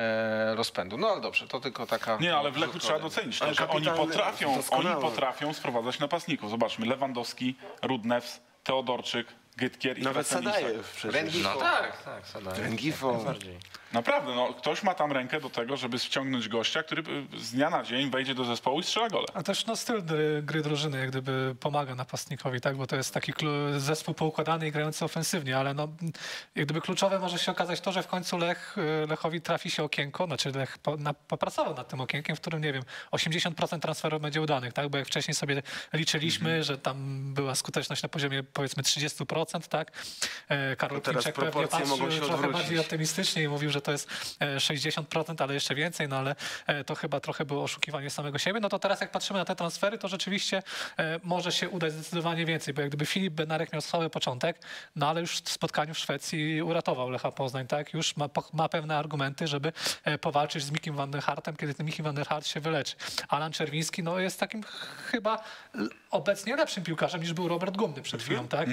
e, rozpędu. No ale dobrze, to tylko taka... Nie, ale w Lechu rzut trzeba okiem. docenić to, Ale że oni kapitalny, potrafią, oni doskonały. potrafią sprowadzać napastników. Zobaczmy, Lewandowski, Rudnews, Teodorczyk, Gytkier i Nawet Sebastian Isak. Sadajew przecież. Rengifo. No tak, tak, Sadajew. Rengifo. Jak najbardziej. Naprawdę, no, ktoś ma tam rękę do tego, żeby ściągnąć gościa, który y, z dnia na dzień wejdzie do zespołu i strzela gole. A też no, styl gry, gry drużyny jak gdyby pomaga napastnikowi, tak? Bo to jest taki klu- zespół poukładany i grający ofensywnie, ale no, jak gdyby kluczowe może się okazać to, że w końcu Lech, Lechowi trafi się okienko, znaczy Lech po, na, popracował nad tym okienkiem, w którym, nie wiem, osiemdziesiąt procent transferów będzie udanych, tak? Bo jak wcześniej sobie liczyliśmy, Mhm. że tam była skuteczność na poziomie powiedzmy trzydzieści procent, tak? E, Karol To teraz Klimczak pewnie proporcje mogą patrzył się trochę odwrócić. bardziej optymistycznie i mówił, że to jest e, sześćdziesiąt procent, ale jeszcze więcej, no ale e, to chyba trochę było oszukiwanie samego siebie. No to teraz jak patrzymy na te transfery, to rzeczywiście e, może się udać zdecydowanie więcej, bo jak gdyby Filip Bednarek miał słaby początek, no ale już w spotkaniu w Szwecji uratował Lecha Poznań, tak? Już ma, po- ma pewne argumenty, żeby e, powalczyć z Mikim van der Hartem, kiedy ten Miki van der Hart się wyleczy. Alan Czerwiński, no jest takim ch- chyba l- obecnie lepszym piłkarzem niż był Robert Gumny przed chwilą, tak?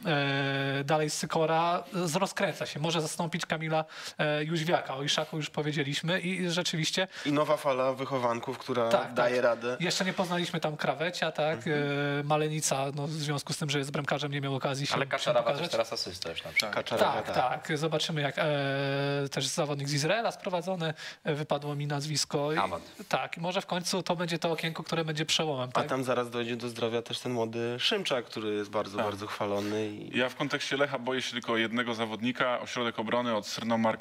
E, dalej Sykora z- rozkręca się, może zastąpić Kamila e, Jóźwiaka. O Iszaku już powiedzieliśmy i rzeczywiście I nowa fala wychowanków, która tak, daje tak. radę. Jeszcze nie poznaliśmy tam Krawecia, tak? E, Malenica, no, w związku z tym, że jest bramkarzem, nie miał okazji się Ale Kaczarawa też pokazać. teraz asystę już na przykład. Kaczarawa, Tak, tak. Zobaczymy, jak e, też zawodnik z Izraela sprowadzony, e, wypadło mi nazwisko. I, Awad. tak, i może w końcu to będzie to okienko, które będzie przełomem. A Tak? tam zaraz dojdzie do zdrowia też ten młody Szymczak, który jest bardzo, Tak. bardzo chwalony. I... Ja w kontekście Lecha boję się tylko jednego zawodnika, ośrodek obrony od Srno Markowicza.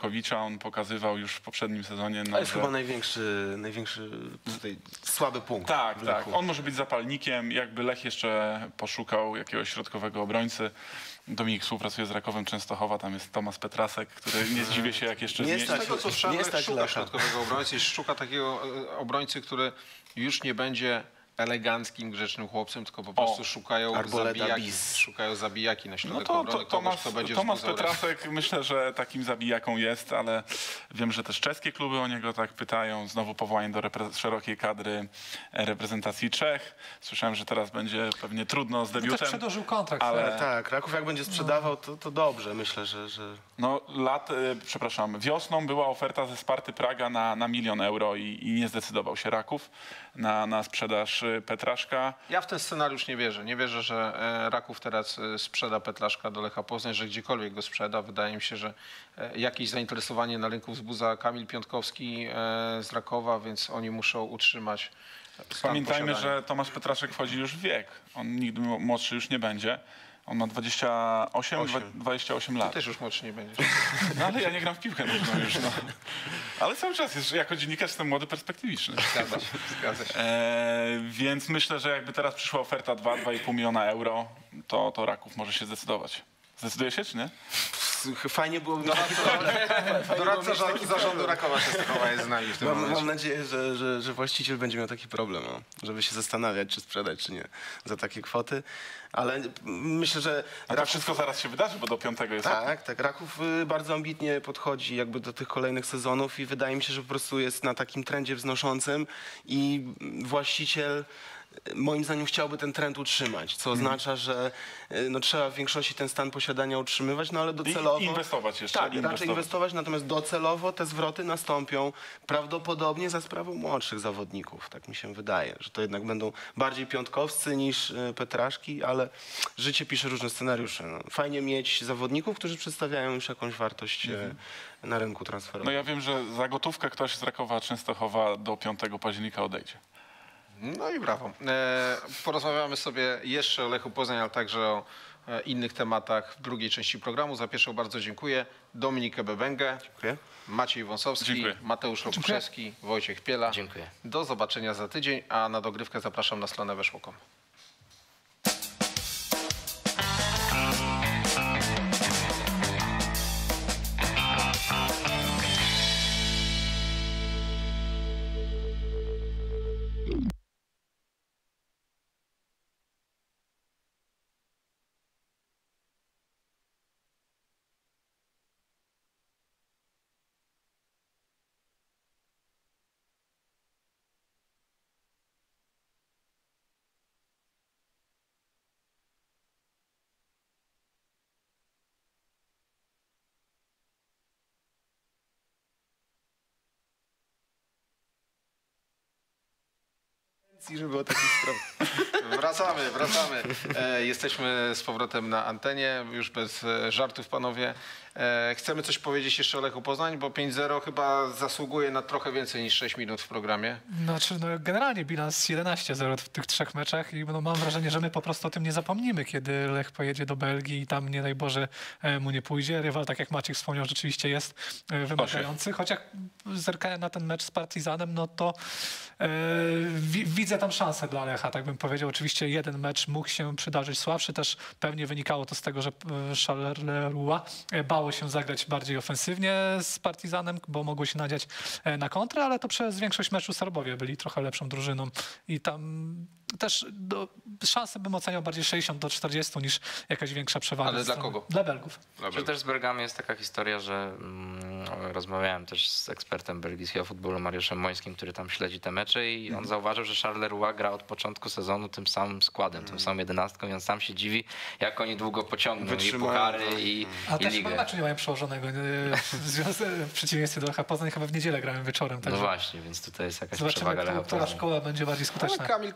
on pokazywał już w poprzednim sezonie. To No, jest że... chyba największy, największy tutaj słaby punkt. Tak, w tak. Lechu. On może być zapalnikiem. Jakby Lech jeszcze poszukał jakiegoś środkowego obrońcy. Dominik współpracuje z Rakowem Częstochowa, tam jest Tomasz Petrasek, który nie zdziwię się, jak jeszcze Nie zmieni- Z stać- tego co nie słyszałem, stać szuka Lecha. środkowego obrońcy i szuka takiego e, obrońcy, który już nie będzie eleganckim, grzecznym chłopcem, tylko po prostu szukają Arboleda zabijaki, bis. szukają zabijaki na środek No to, obrony, to kogoś, Tomasz, kto będzie Tomasz wzbudzał Petrasek myślę, że takim zabijaką jest, ale wiem, że też czeskie kluby o niego tak pytają. Znowu powołanie do repre- szerokiej kadry reprezentacji Czech. Słyszałem, że teraz będzie pewnie trudno z No też debiutem. przedłużył kontrakt. ale- tak. Tak, Raków jak będzie sprzedawał, to, to dobrze. Myślę, że... że... No lat, y, przepraszam, wiosną była oferta ze Sparty Praga na, na milion euro i, i nie zdecydował się Raków na, na sprzedaż y, Petraszka. Ja w ten scenariusz nie wierzę. Nie wierzę, że e, Raków teraz e, sprzeda Petlaszka do Lecha Poznań, że gdziekolwiek go sprzeda. Wydaje mi się, że e, jakieś zainteresowanie na rynku wzbudza Kamil Piątkowski e, z Rakowa, więc oni muszą utrzymać stan Pamiętajmy, posiadania. że Tomasz Petraszek wchodzi już w wiek. On nigdy młodszy już nie będzie. On ma dwadzieścia osiem, Osiem. dwadzieścia osiem Ty lat. też już młodszy nie będziesz. No ale ja nie gram w piłkę nożną już. No. Ale cały czas jest, jako dziennikarz jestem młody, perspektywiczny. Zgadza się, zgadza się. E, więc myślę, że jakby teraz przyszła oferta dwa do dwóch i pół miliona euro, to, to Raków może się zdecydować. Zdecyduje się, czy nie? Fajnie byłoby... Doradca za- zarządu Rakowa Częstochowa jest z nami w tym Mam, momencie. mam nadzieję, że, że, że właściciel będzie miał taki problem, no, żeby się zastanawiać, czy sprzedać, czy nie za takie kwoty. Ale myślę, że A to wszystko zaraz się wydarzy, bo do piątego jest okno. Tak, tak. Raków y, bardzo ambitnie podchodzi jakby do tych kolejnych sezonów i wydaje mi się, że po prostu jest na takim trendzie wznoszącym i właściciel y, moim zdaniem chciałby ten trend utrzymać, co oznacza, że y, no, trzeba w większości ten stan posiadania utrzymywać, no ale docelowo... I inwestować jeszcze. Tak, inwestować. raczej inwestować, natomiast docelowo te zwroty nastąpią prawdopodobnie za sprawą młodszych zawodników. Tak mi się wydaje, że to jednak będą bardziej piątkowscy niż y, Petraszki, ale życie pisze różne scenariusze. No. Fajnie mieć zawodników, którzy przedstawiają już jakąś wartość y, na rynku transferowym. No ja wiem, że za gotówkę ktoś z Rakowa Częstochowa do piątego października odejdzie. No i brawo. E, porozmawiamy sobie jeszcze o Lechu Poznań, ale także o e, innych tematach w drugiej części programu. Za pierwszą bardzo dziękuję. Dominikę Bebengę, Dziękuję. Maciej Wąsowski, Dziękuję. Mateusz Ropuszewski, Wojciech Piela. Dziękuję. Do zobaczenia za tydzień, a na dogrywkę zapraszam na stronę weszło kropka com. Żeby było taki spraw. Wracamy, wracamy. E, jesteśmy z powrotem na antenie, już bez e, żartów, panowie. E, chcemy coś powiedzieć jeszcze o Lechu Poznań, bo pięć zero chyba zasługuje na trochę więcej niż sześć minut w programie. Znaczy, no, generalnie bilans jedenaście zero w tych trzech meczach i no, mam wrażenie, że my po prostu o tym nie zapomnimy, kiedy Lech pojedzie do Belgii i tam, nie daj Boże, e, mu nie pójdzie. Rywal, tak jak Maciek wspomniał, rzeczywiście jest e, wymagający. Choć jak zerkałem na ten mecz z Partizanem, no to e, wi widzę tam szansę dla Lecha, tak bym powiedział. Oczywiście jeden mecz mógł się przydarzyć słabszy. Też pewnie wynikało to z tego, że e, Charleroi e, bało się zagrać bardziej ofensywnie z Partizanem, bo mogło się nadziać e, na kontrę, ale to przez większość meczu Serbowie byli trochę lepszą drużyną i tam też do, szansę bym oceniał bardziej sześćdziesiąt do czterdziestu niż jakaś większa przewaga. Ale ze dla strony- kogo? Dla Belgów. Że też z Belgami jest taka historia, że mm, rozmawiałem też z ekspertem belgijskiego futbolu Mariuszem Mońskim, który tam śledzi te mecze i on Mhm. zauważył, że Charleroi gra od początku sezonu tym samym składem, Mhm. tym samą jedenastką i on sam się dziwi, jak oni długo pociągną i Wytrzymają, puchary no. i, A i też ligę. chyba meczu nie mają przełożonego. nie? W, związku- w przeciwieństwie do Lecha Poznań chyba w niedzielę grałem wieczorem. No Także właśnie, więc tutaj jest jakaś zobaczymy, przewaga która, Lecha która Poznań. szkoła będzie bardziej Ale skuteczna. Kamil Kosowski na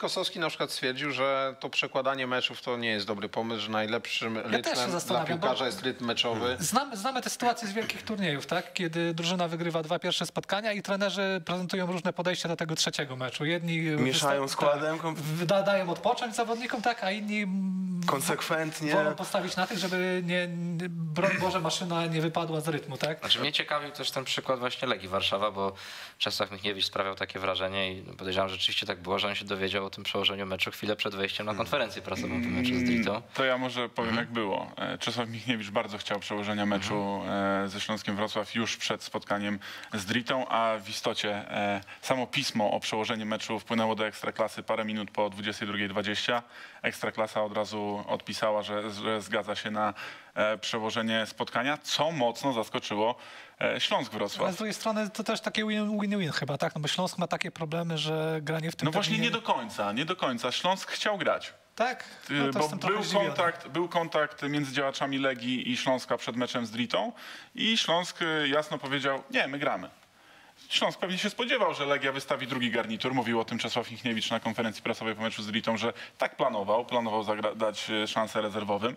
na przykład stwierdził, że to przekładanie meczów to nie jest dobry pomysł, że najlepszym też się rytmem dla zastanawiam, piłkarza bo- jest rytm meczowy. Znamy, znamy te sytuacje z wielkich turniejów, tak? Kiedy drużyna wygrywa dwa pierwsze spotkania i trenerzy prezentują różne podejścia do tego trzeciego meczu. Jedni Mieszają wysta- składem, tak, kom- wyda- dają odpocząć zawodnikom, tak, a inni mm, Konsekwentnie. wolą postawić na tych, żeby nie, nie, broń Boże, maszyna nie wypadła z rytmu, tak? Znaczy mnie ciekawił też ten przykład właśnie Legii Warszawa, bo Czesław Michniewicz sprawiał takie wrażenie i podejrzewam, że rzeczywiście tak było, że on się dowiedział o tym przełożeniu meczu chwilę przed wejściem na konferencję prasową po meczu z Dritą. To ja może powiem jak było. E, Czesław Michniewicz bardzo chciał przełożenia meczu e, ze Śląskiem Wrocław już przed spotkaniem z Dritą, a w istocie e, samo pismo o przełożeniu meczu wpłynęło do Ekstraklasy parę minut po dwudziestej drugiej dwadzieścia. Ekstraklasa od razu odpisała, że, że zgadza się na e, przełożenie spotkania, co mocno zaskoczyło e, Śląsk Ale Wrocław. z drugiej strony to też takie win- win-win chyba, tak? No bo Śląsk ma takie problemy, że granie w tym No właśnie terminie- nie do końca, nie do końca. Śląsk chciał grać. Tak? Y, No to bo jestem trochę był zdziwiony. kontakt, był kontakt między działaczami Legii i Śląska przed meczem z Dritą i Śląsk y, jasno powiedział, nie, my gramy. Śląsk pewnie się spodziewał, że Legia wystawi drugi garnitur. Mówił o tym Czesław Michniewicz na konferencji prasowej po meczu z Dritą, że tak planował, planował zagra- dać y, szansę rezerwowym.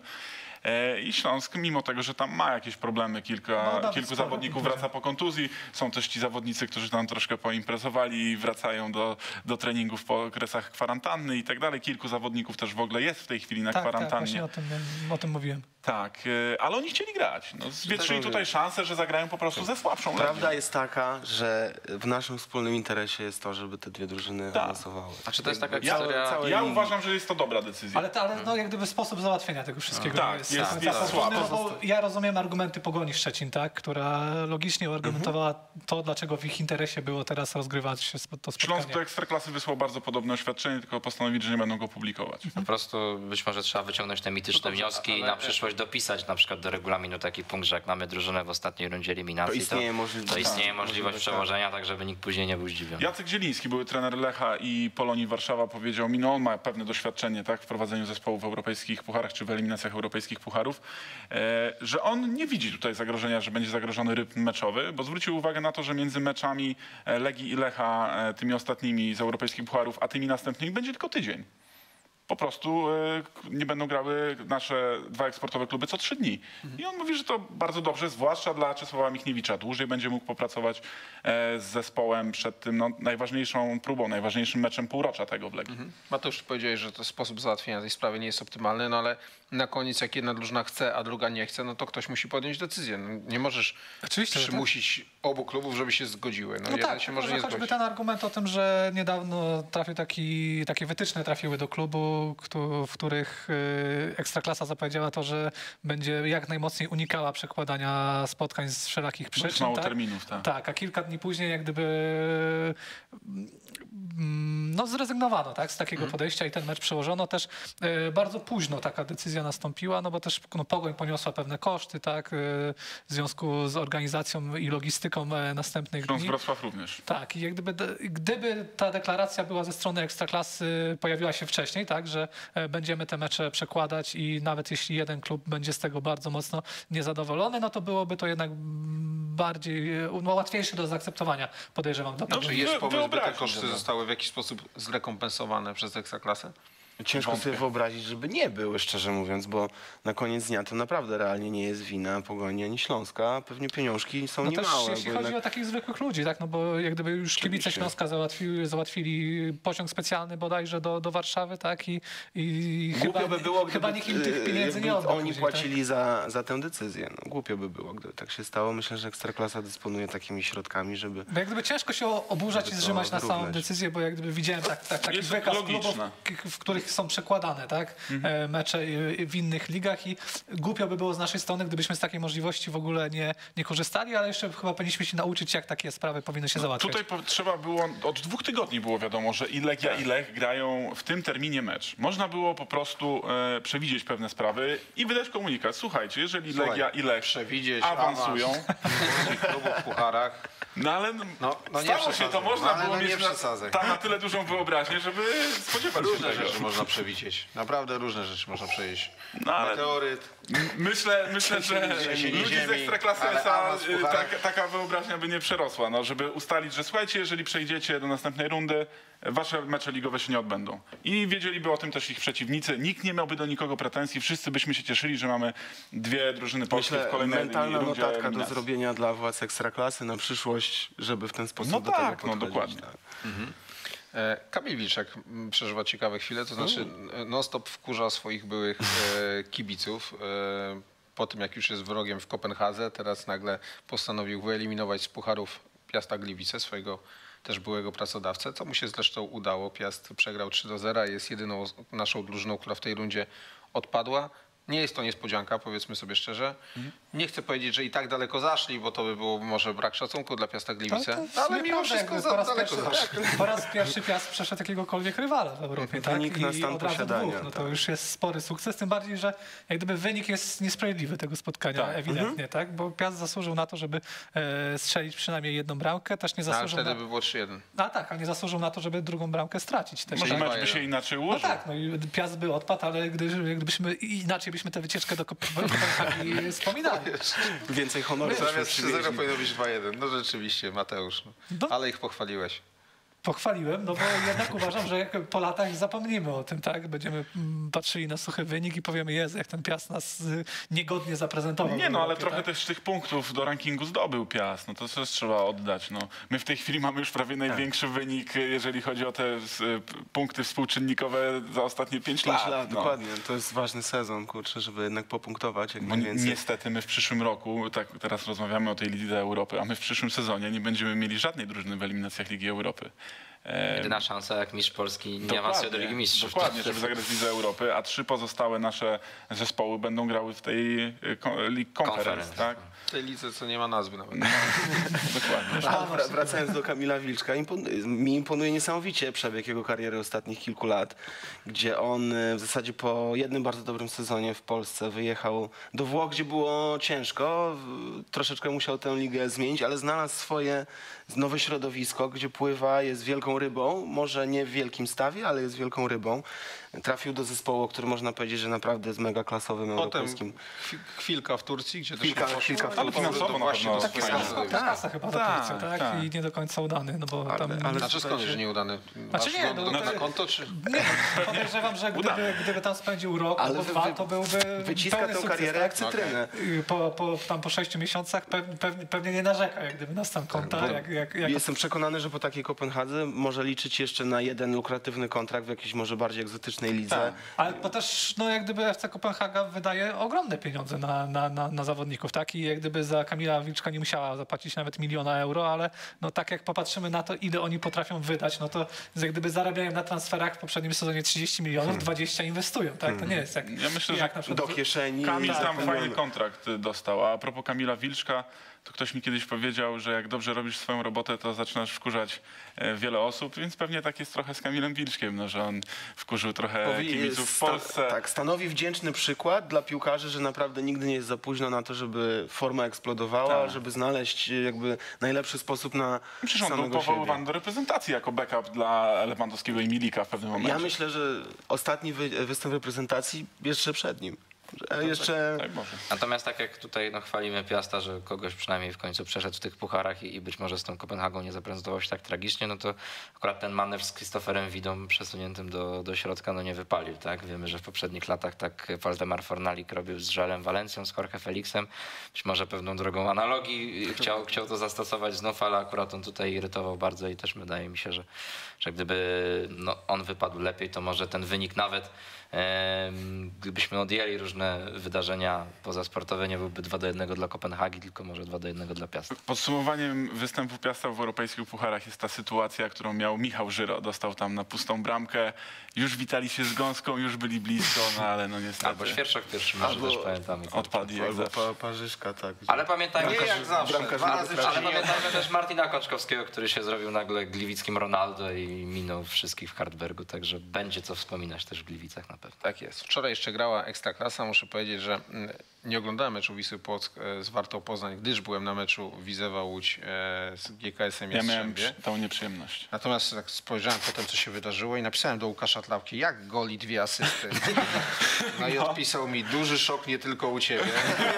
E, I Śląsk, mimo tego, że tam ma jakieś problemy, kilka, No, nawet kilku sporo. zawodników wraca po kontuzji, są też ci zawodnicy, którzy tam troszkę poimprezowali i wracają do, do treningów po okresach kwarantanny i tak dalej. Kilku zawodników też w ogóle jest w tej chwili na Tak, tak, kwarantannie. właśnie o tym, o tym mówiłem. Tak, e, ale oni chcieli grać. No, zwietrzyli tutaj szansę, że zagrają po prostu ze słabszą Legią. Prawda jest taka, że w naszym wspólnym interesie jest to, żeby te dwie drużyny Tak. awansowały. A czy to jest taka Ja- historia... całe- Ja uważam, że jest to dobra decyzja. Ale, to, ale no, jak gdyby sposób załatwienia tego wszystkiego Tak, nie jest, jest- jest jest zapewniony, słaby. no bo ja rozumiem argumenty Pogoni Szczecin, tak, która logicznie argumentowała to, dlaczego w ich interesie było teraz rozgrywać się sp- to Śląsk spotkanie. do Ekstraklasy wysłał bardzo podobne oświadczenie, tylko postanowili, że nie będą go publikować. Po prostu być może trzeba wyciągnąć te mityczne No dobrze, wnioski i ale- na przyszłość dopisać na przykład do regulaminu taki punkt, że jak mamy drużynę w ostatniej rundzie eliminacji, To istnieje możliwość- to istnieje tak, możliwość możliwość, przełożenia, tak żeby nikt później nie był zdziwiony. Jacek Zieliński, były trener Lecha i Polonii Warszawa, powiedział mi, no on ma pewne doświadczenie tak, w prowadzeniu zespołu w europejskich pucharach czy w eliminacjach europejskich pucharów, e, że on nie widzi tutaj zagrożenia, że będzie zagrożony rytm meczowy, bo zwrócił uwagę na to, że między meczami e, Legii i Lecha, e, tymi ostatnimi z europejskich pucharów, a tymi następnymi będzie tylko tydzień. Po prostu e, nie będą grały nasze dwa eksportowe kluby co trzy dni. I on mówi, że to bardzo dobrze, zwłaszcza dla Czesława Michniewicza. Dłużej będzie mógł popracować e, z zespołem przed tym no, najważniejszą próbą, najważniejszym meczem półrocza tego w Legii. Mateusz, powiedziałeś, że to sposób załatwienia tej sprawy nie jest optymalny, no ale na koniec jak jedna drużyna chce, a druga nie chce, no to ktoś musi podjąć decyzję. No, nie możesz Oczywiście, że tak. przymusić obu klubów, żeby się zgodziły. No, No jeden tak, się tylko, może że nie choćby zgodzić. ten argument o tym, że niedawno trafił taki, takie wytyczne trafiły do klubu, któ- w których y, Ekstraklasa zapowiedziała to, że będzie jak najmocniej unikała przekładania spotkań z wszelakich przyczyn. mało tak? terminów, tak. Tak, a kilka dni później jak gdyby mm, no, zrezygnowano tak, z takiego podejścia i ten mecz przełożono. Też y, bardzo późno taka decyzja nastąpiła, no bo też no, Pogoń poniosła pewne koszty tak, y, w związku z organizacją i logistyką e, następnych Śląsk dni. Wrocław również. Tak, i jak gdyby, gdyby ta deklaracja była ze strony Ekstraklasy, pojawiła się wcześniej, tak, że e, będziemy te mecze przekładać i nawet jeśli jeden klub będzie z tego bardzo mocno niezadowolony, no to byłoby to jednak mm, bardziej, e, no, łatwiejsze do zaakceptowania, podejrzewam. Dla No, Pogoni. czy jest Wy- pomysł, by te wyobraźmy koszty sobie. zostały w jakiś sposób zrekompensowane przez Ekstraklasę? Ciężko Wątpię. sobie wyobrazić, żeby nie były, szczerze mówiąc, bo na koniec dnia to naprawdę realnie nie jest wina Pogoni ani Śląska, a pewnie pieniążki są No też niemałe. jeśli bo chodzi jednak- o takich zwykłych ludzi, tak, no bo jak gdyby już kibice Oczywiście. Śląska załatwili, załatwili pociąg specjalny bodajże do, do Warszawy, tak, i, i Głupio chyba, by było, chyba gdyby, nikt im tych pieniędzy jakby nie oddał. oni później, tak? płacili za, za tę decyzję. No, głupio by było, gdyby tak się stało. Myślę, że Ekstraklasa dysponuje takimi środkami, żeby... Bo jak gdyby ciężko się oburzać i Żeby to zrzymać na samą wyrównać. decyzję, bo jak gdyby widziałem tak, tak, taki Jest wykaz logiczne. klubów, k- w których są przekładane tak, e, mecze e, w innych ligach i głupio by było z naszej strony, gdybyśmy z takiej możliwości w ogóle nie, nie korzystali, ale jeszcze chyba powinniśmy się nauczyć, jak takie sprawy powinny się załatwiać. Tutaj po, trzeba było, od dwóch tygodni było wiadomo, że i Legia i Lech grają w tym terminie mecz. Można było po prostu e, przewidzieć pewne sprawy i wydać komunikat. Słuchajcie, jeżeli Słuchaj, Legia i Lech przewidzieć awansują, awans polskich klubów w pucharach. No ale no, No, no nie stało się, przesadzaj. to można No, ale było no nie mieć na, przesadzaj. tam na tyle dużą wyobraźnię, żeby spodziewać się Różne tego. rzeczy można przewidzieć. Naprawdę różne rzeczy można przewidzieć. No, ale Meteoryt. myślę, myślę, że Trzęsienie ludzi z ziemi, Ekstraklasy ale S A awans w y, pucharach. tak, taka wyobraźnia by nie przerosła, no, żeby ustalić, że słuchajcie, jeżeli przejdziecie do następnej rundy, wasze mecze ligowe się nie odbędą. I wiedzieliby o tym też ich przeciwnicy. Nikt nie miałby do nikogo pretensji. Wszyscy byśmy się cieszyli, że mamy dwie drużyny polskie Myślę, w kolejnej mentalna rundzie notatka do eliminacji. zrobienia dla władz Ekstraklasy na przyszłość, żeby w ten sposób No do tak, tego no podchodzić. dokładnie. Tak. E, Kamil Wilczek m, przeżywa ciekawe chwile, to znaczy e, non-stop wkurza swoich byłych e, kibiców. E, po tym, jak już jest wrogiem w Kopenhadze, teraz nagle postanowił wyeliminować z pucharów Piasta Gliwice, swojego też byłego pracodawcę, co mu się zresztą udało. Piast przegrał trzy do zera, jest jedyną naszą drużyną, która w tej rundzie odpadła. Nie jest to niespodzianka, powiedzmy sobie szczerze. Nie chcę powiedzieć, że i tak daleko zaszli, bo to by było może brak szacunku dla Piasta Gliwice, No to ale mimo nieprawda, wszystko jakby za po raz daleko pierwszy- zaszli. Po raz pierwszy Piast przeszedł jakiegokolwiek rywala w Europie, tak? Wynik na stan od razu posiadania, dwóch. No to tak. już jest spory sukces, tym bardziej, że jak gdyby wynik jest niesprawiedliwy tego spotkania, Tak. ewidentnie, tak? Bo Piast zasłużył na to, żeby e, strzelić przynajmniej jedną bramkę, też nie Ale zasłużył wtedy na... by było trzy jeden. No tak, ale nie zasłużył na to, żeby drugą bramkę stracić. Też. Może Czyli mecz by się Bayern. inaczej No ułożył. tak, no i Piast by odpadł, ale gdy, gdybyśmy inaczej byśmy tę wycieczkę do Kopenhagi wspominali. Więcej honoru byśmy Zamiast trzy zero przywieźli. powinno być dwa jeden. No rzeczywiście, Mateusz. No. No. Ale ich pochwaliłeś. Pochwaliłem, no bo jednak uważam, że jak po latach zapomnimy o tym, tak? Będziemy mm, patrzyli na suchy wynik i powiemy, Jezu, jak ten Piast nas y, niegodnie zaprezentował. Nie w no, ale Europie, trochę tak? też tych punktów do rankingu zdobył Piast, no to też trzeba oddać. No. My w tej chwili mamy już prawie największy wynik, jeżeli chodzi o te s- p- punkty współczynnikowe za ostatnie pięć Pięć lat. lat, no. dokładnie. To jest ważny sezon, kurczę, żeby jednak popunktować jak Bo ni- najwięcej. niestety my w przyszłym roku, tak teraz rozmawiamy o tej Lidze Europy, a my w przyszłym sezonie nie będziemy mieli żadnej drużyny w eliminacjach Ligi Europy. E, Jedyna szansa, jak mistrz Polski nie Dokładnie, awansuje do Ligi Mistrzów. Dokładnie, żeby zagrać w Lidze Europy, a trzy pozostałe nasze zespoły będą grały w tej e, ko- League Conference, Conference. tak? W tej lidze, co nie ma nazwy nawet. Dokładnie. A wra- wracając do Kamila Wilczka, impon- mi imponuje niesamowicie przebieg jego kariery ostatnich kilku lat, gdzie on e, w zasadzie po jednym bardzo dobrym sezonie w Polsce wyjechał do Włoch, gdzie było ciężko, w- troszeczkę musiał tę ligę zmienić, ale znalazł swoje nowe środowisko, gdzie pływa, jest wielką rybą, może nie w wielkim stawie, ale jest wielką rybą. Trafił do zespołu, który można powiedzieć, że naprawdę jest mega klasowym Potem europejskim. chwi- chwilka w Turcji, gdzie Chwilka- też poszło. chwilka w Ale Turcji. finansowo na właśnie pewno do Taki swojego skasa, środowiska. skasa chyba tak, tak, tak, tak. i nie do końca udany, no bo Ale- tam... ale- Znaczy skąd, że nieudany? Masz Znaczy nie, go no na, to- na konto, czy... Nie, podejrzewam, że gdyby, gdyby tam spędził rok Ale albo wy- dwa, wy- to byłby Wyciska pełny tę sukces, karierę tak? jak cytrynę. Y, Po, po, tam po sześciu miesiącach pewnie, pewnie, pewnie nie narzeka, jak gdyby nas tam konta. Bo Jak, jak, jak Jestem przekonany, że po takiej Kopenhadze może liczyć jeszcze na jeden lukratywny kontrakt w jakiejś może bardziej egzotycznej lidze. Tak. Ale to też, no jak gdyby F C Kopenhaga wydaje ogromne pieniądze na, na, na, na zawodników, tak? I jak gdyby za Kamila Wilczka nie musiała zapłacić nawet miliona euro, ale no tak jak popatrzymy na to, ile oni potrafią wydać, no to jak gdyby zarabiają na transferach w poprzednim sezonie trzydzieści milionów, dwadzieścia inwestują, tak? To nie jest jak, Ja myślę, że jak na przykład... Do kieszeni. Kamil tak, tam tak, fajny tak. kontrakt y, dostał. A propos Kamila Wilczka, to ktoś mi kiedyś powiedział, że jak dobrze robisz swoją robotę, to zaczynasz wkurzać e, wiele osób, więc pewnie tak jest trochę z Kamilem Wilczkiem, no, że on wkurzył trochę Powi- kibiców w sta- Polsce. Tak, stanowi wdzięczny przykład dla piłkarzy, że naprawdę nigdy nie jest za późno na to, żeby forma eksplodowała, Tak. żeby znaleźć e, jakby najlepszy sposób na Przecież on był samego powoływany siebie. do reprezentacji jako backup dla Lewandowskiego i Milika w pewnym momencie. Ja myślę, że ostatni wy, występ reprezentacji jeszcze przed nim. Że jeszcze Tak może. Natomiast tak jak tutaj no, chwalimy Piasta, że kogoś przynajmniej w końcu przeszedł w tych pucharach i, i być może z tą Kopenhagą nie zaprezentował się tak tragicznie, no to akurat ten manewr z Christopherem Widą przesuniętym do, do środka no nie wypalił. Tak? Wiemy, że w poprzednich latach tak Waldemar Fornalik robił z Żelem Walencją, z Jorge Felixem. Być może pewną drogą analogii chciał, chciał to zastosować znów, ale akurat on tutaj irytował bardzo i też wydaje mi się, że, że gdyby no, on wypadł lepiej, to może ten wynik nawet em, gdybyśmy odjęli różne wydarzenia pozasportowe, nie byłby dwa do jednego dla Kopenhagi, tylko może dwa do jednego dla Piasta. Podsumowaniem występu Piasta w europejskich pucharach jest ta sytuacja, którą miał Michał Żyro. Dostał tam na pustą bramkę. Już witali się z gąską, już byli blisko, no ale no niestety Albo Świerczok w pierwszym meczu, Albo też pamiętamy. odpadli jak albo zawsze. pa, Parzyszka, tak. Ale pamiętajmy, Nie też, jak zawsze. bramkarz Dwa nie razy potrafi. ale wcześniej. pamiętajmy też Martina Koczkowskiego, który się zrobił nagle gliwickim Ronaldo i minął wszystkich w Hartbergu, także będzie co wspominać też w Gliwicach na pewno. Tak jest. Wczoraj jeszcze grała Ekstraklasa. Muszę powiedzieć, że mm, nie oglądałem meczu Wisły Płock e, z Wartą Poznań, gdyż byłem na meczu Widzewa Łódź e, z G K S-em Ja miałem Jastrzębie. przy- tą nieprzyjemność. Natomiast tak spojrzałem potem, co się wydarzyło i napisałem do Łukasza Tlapki, jak goli dwie asysty. No i odpisał mi, duży szok nie tylko u ciebie.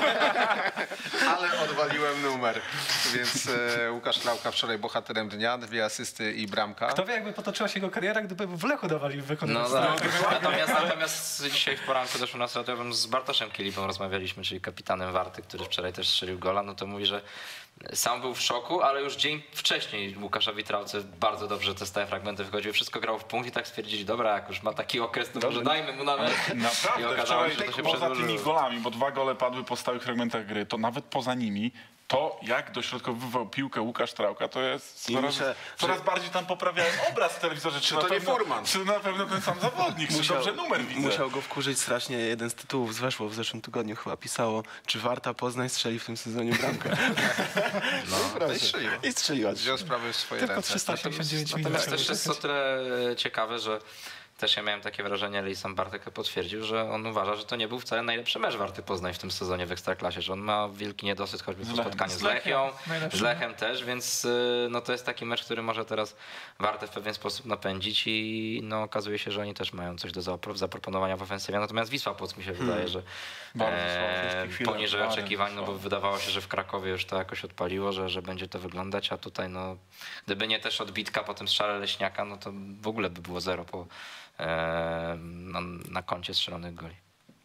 Ale odwaliłem numer. Więc e, Łukasz Tlapka wczoraj bohaterem dnia, dwie asysty i bramka. Kto wie, jakby potoczyła się jego kariera, gdyby w Lechu dawali No wykonać. tak. Natomiast, natomiast dzisiaj w poranku też u nas radiowym z Bartoszem Kilipą rozmawialiśmy, czyli kapitanem Warty, który wczoraj też strzelił gola, no to mówi, że sam był w szoku, ale już dzień wcześniej Łukaszowi Trałce bardzo dobrze te stałe fragmenty wychodziły, wszystko grało w punkt i tak stwierdzili, dobra, jak już ma taki okres, to może dajmy mu nawet. I Naprawdę, okazało wczoraj się, że to się poza tymi przedłużyło. golami, bo dwa gole padły po stałych fragmentach gry, to nawet poza nimi, to jak dośrodkowywał piłkę Łukasz Trałka, to jest I coraz, myślę, coraz bardziej tam poprawiałem obraz w telewizorze. Czy, Czy na to nie pewno, Furman? Czy na pewno ten sam zawodnik, czy dobrze numer widzę. Musiał go wkurzyć strasznie. Jeden z tytułów z Weszło w zeszłym tygodniu chyba pisało, czy Warta Poznań strzeli w tym sezonie bramkę. No, i strzeliła. I strzeliła. Wziął sprawy w swoje Tylko ręce. trzysta osiemdziesiąt dziewięć minut. Natomiast też jest o tyle ciekawe, że też ja miałem takie wrażenie, ale i sam Bartek to potwierdził, że on uważa, że to nie był wcale najlepszy mecz Warty Poznań w tym sezonie w Ekstraklasie, że on ma wielki niedosyt choćby po Lechem. spotkaniu z Z Lechem. Lechią, Najlepszy. z Lechem też, więc y, no to jest taki mecz, który może teraz Wartę w pewien sposób napędzić i no okazuje się, że oni też mają coś do zapro- zaproponowania w ofensywie, natomiast Wisła Płock mi się wydaje, że Bardzo słabo w e, tych chwilach, poniżej bardzo oczekiwań, no bo słabo. wydawało się, że w Krakowie już to jakoś odpaliło, że, że będzie to wyglądać, a tutaj no gdyby nie też odbitka po tym strzale Leśniaka, no to w ogóle by było zero po e, na, na koncie strzelonych goli.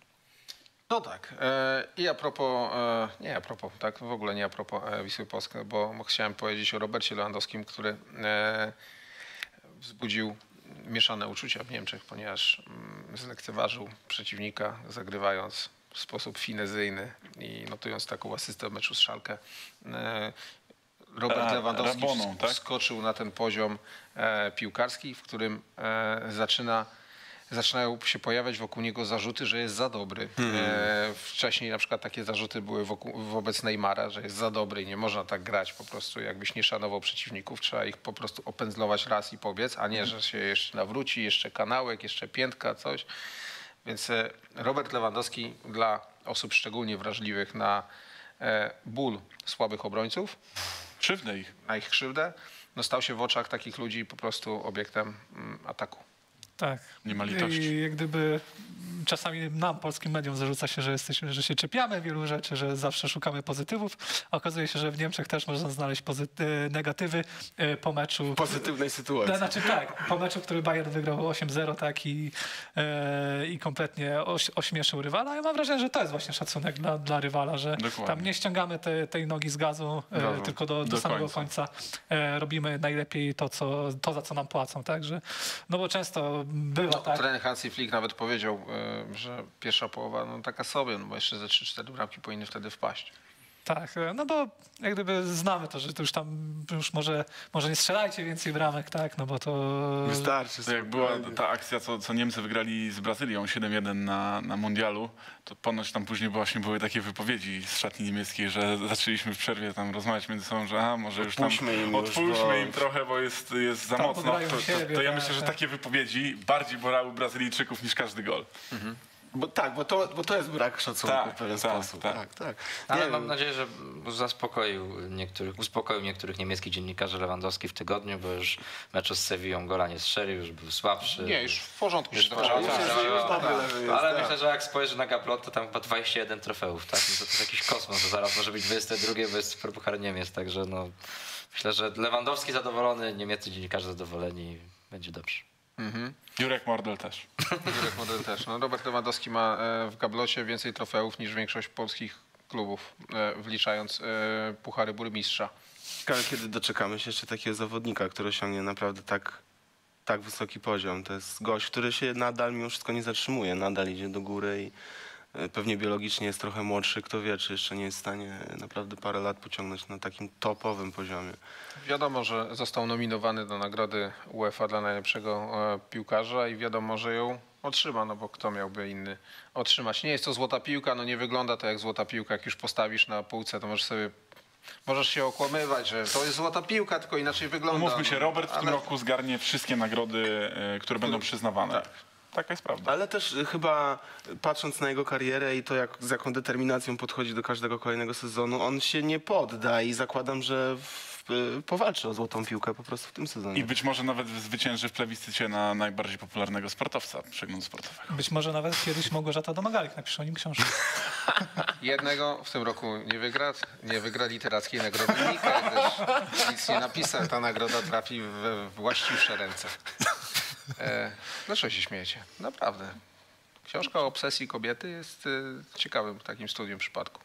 No tak. E, I a propos, e, nie a propos, tak w ogóle nie a propos e, Wisły Płock, bo chciałem powiedzieć o Robercie Lewandowskim, który e, wzbudził mieszane uczucia w Niemczech, ponieważ mm, zlekceważył przeciwnika, zagrywając w sposób finezyjny i notując taką asystę w meczu z Schalke. E, Robert Ra- Lewandowski Raboną, ws- tak? wskoczył na ten poziom e, piłkarski, w którym e, zaczyna zaczynają się pojawiać wokół niego zarzuty, że jest za dobry. E, wcześniej na przykład takie zarzuty były wokół, wobec Neymara, że jest za dobry i nie można tak grać po prostu, jakbyś nie szanował przeciwników, trzeba ich po prostu opędzlować raz i pobiec, a nie, że się jeszcze nawróci, jeszcze kanałek, jeszcze piętka, coś. Więc e, Robert Lewandowski dla osób szczególnie wrażliwych na e, ból słabych obrońców, Krzywdę ich. na ich krzywdę, no stał się w oczach takich ludzi po prostu obiektem mm, ataku. Tak. Nie ma litości. I jak gdyby czasami nam, polskim mediom, zarzuca się, że jesteśmy, że się czepiamy wielu rzeczy, że zawsze szukamy pozytywów. A okazuje się, że w Niemczech też można znaleźć pozyty- negatywy e, po meczu. Pozytywnej sytuacji. No, znaczy tak, po meczu, który Bayern wygrał osiem zero, tak, i, e, i kompletnie oś, ośmieszył rywala. Ja mam wrażenie, że to jest właśnie szacunek dla, dla rywala, że Dokładnie. tam nie ściągamy te, tej nogi z gazu, e, Brawo. tylko do, do, Do samego końca, e, robimy najlepiej to, co, to, za co nam płacą. Tak, że, no bo często bywa tak. Trener Hansi Flick nawet powiedział, y, że pierwsza połowa no taka sobie, no bo jeszcze ze trzy cztery bramki powinny wtedy wpaść. Tak, no bo jak gdyby znamy to, że to już tam już może, może nie strzelajcie więcej bramek, tak, no bo to... Wystarczy. To jak była ta akcja, co, co Niemcy wygrali z Brazylią siedem jeden na, na mundialu, to ponoć tam później właśnie były takie wypowiedzi z szatni niemieckiej, że zaczęliśmy w przerwie tam rozmawiać między sobą, że a może już tam Odpuśćmy im już, odpuśćmy bo- im trochę, bo jest, jest za Tam mocno. pograją To, to, siebie, to ja tak, myślę, że tak. takie wypowiedzi bardziej bolały Brazylijczyków niż każdy gol. Bo, tak, bo to, bo to jest brak szacunku Tak, w pewien tak, sposób. tak. Tak, tak. Ale Nie mam wiem. nadzieję, że zaspokoił niektórych, uspokoił niektórych niemieckich dziennikarzy Lewandowski w tygodniu, bo już meczu z Sewillą gola nie strzelił, już był słabszy. Nie, już w porządku się Już zaczęło. porządku. Myślę, że już dobry lewy jest, Ale tak. myślę, że jak spojrzy na Gablot, to tam chyba dwadzieścia jeden trofeów, tak? No to, to jest jakiś kosmos, to zaraz może być dwudzieste drugie, bo jest Superpuchar Niemiec, także no myślę, że Lewandowski zadowolony, niemieccy dziennikarze zadowoleni, będzie dobrze. Mhm. Jurek Mordel też. Jurek Model też. No, Robert Lewandowski ma e, w Gablocie więcej trofeów niż większość polskich klubów, e, wliczając e, puchary burmistrza. Ciekawe, kiedy doczekamy się jeszcze takiego zawodnika, który osiągnie naprawdę tak, tak wysoki poziom. To jest gość, który się nadal mimo wszystko nie zatrzymuje, nadal idzie do góry i e, pewnie biologicznie jest trochę młodszy. Kto wie, czy jeszcze nie jest w stanie naprawdę parę lat pociągnąć na takim topowym poziomie. Wiadomo, że został nominowany do nagrody UEFA dla najlepszego e, piłkarza i wiadomo, że ją otrzyma, no bo kto miałby inny otrzymać. Nie jest to złota piłka, no nie wygląda to jak złota piłka. Jak już postawisz na półce, to możesz sobie możesz się okłamywać, że to jest złota piłka, tylko inaczej wygląda. Umówmy się, no, Robert w tym ale- roku zgarnie wszystkie nagrody, e, które będą przyznawane. Tak. taka jest prawda. Ale też y, chyba patrząc na jego karierę i to, jak, z jaką determinacją podchodzi do każdego kolejnego sezonu, on się nie podda i zakładam, że w, y, powalczy o złotą piłkę po prostu w tym sezonie. I być może nawet zwycięży w plebiscycie na najbardziej popularnego sportowca przeglądu sportowego. Być może nawet kiedyś Małgorzata Domagalik napisze o nim książkę. Jednego w tym roku nie wygra, nie wygra literackiej nagrody Nika, gdyż nic nie napisał. Ta nagroda trafi we właściwsze ręce. E, dlaczego się śmiejecie? Naprawdę. Książka o obsesji kobiety jest e, ciekawym takim studium przypadku.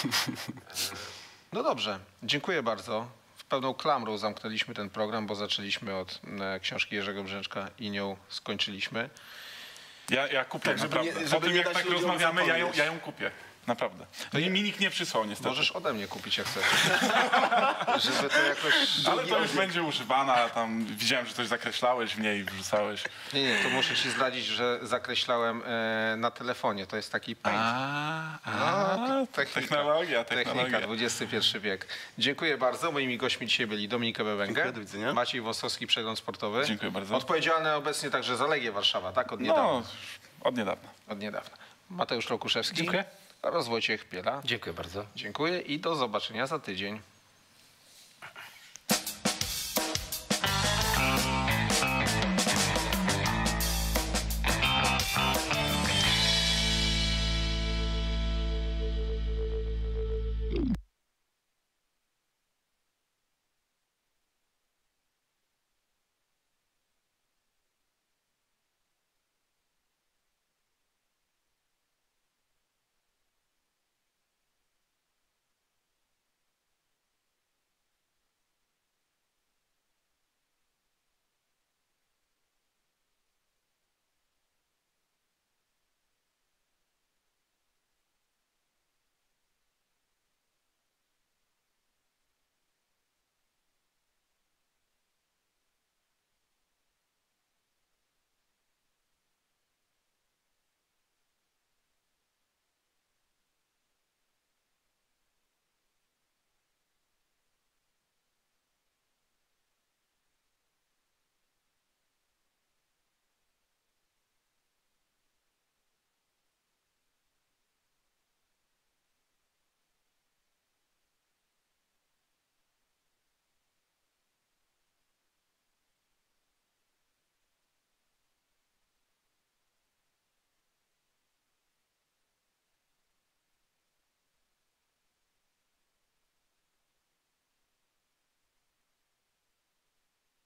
No dobrze, dziękuję bardzo. W pełną klamrą zamknęliśmy ten program, bo zaczęliśmy od e, książki Jerzego Brzęczka i nią skończyliśmy. Ja, ja kupię, Tak, żeby naprawdę. nie- Po żeby tym, nie jak dać tak ludziom rozmawiamy, ja ją, zapomnieć. ja ją kupię. Naprawdę. To i mi nikt nie przysłał niestety. Możesz ode mnie kupić jak chcesz. Żeby to jakoś... Ale to już będzie używana, tam widziałem, że coś zakreślałeś w niej, wrzucałeś. Nie, nie, to muszę ci zdradzić, że zakreślałem e, na telefonie. To jest taki paint. A, No, technika. technologia, Technika, technologia. dwudziesty pierwszy wiek. Dziękuję bardzo. Moimi gośćmi dzisiaj byli Dominika Bebenga, Dziękuję, do widzenia. Maciej Wąsowski, Przegląd Sportowy. Dziękuję bardzo. Odpowiedzialny obecnie także za Legię Warszawa, tak? Od niedawna. No, od niedawna. Od niedawna. Mateusz Rokuszewski Dziękuję. oraz Wojciech Piela. Dziękuję bardzo. Dziękuję i do zobaczenia za tydzień.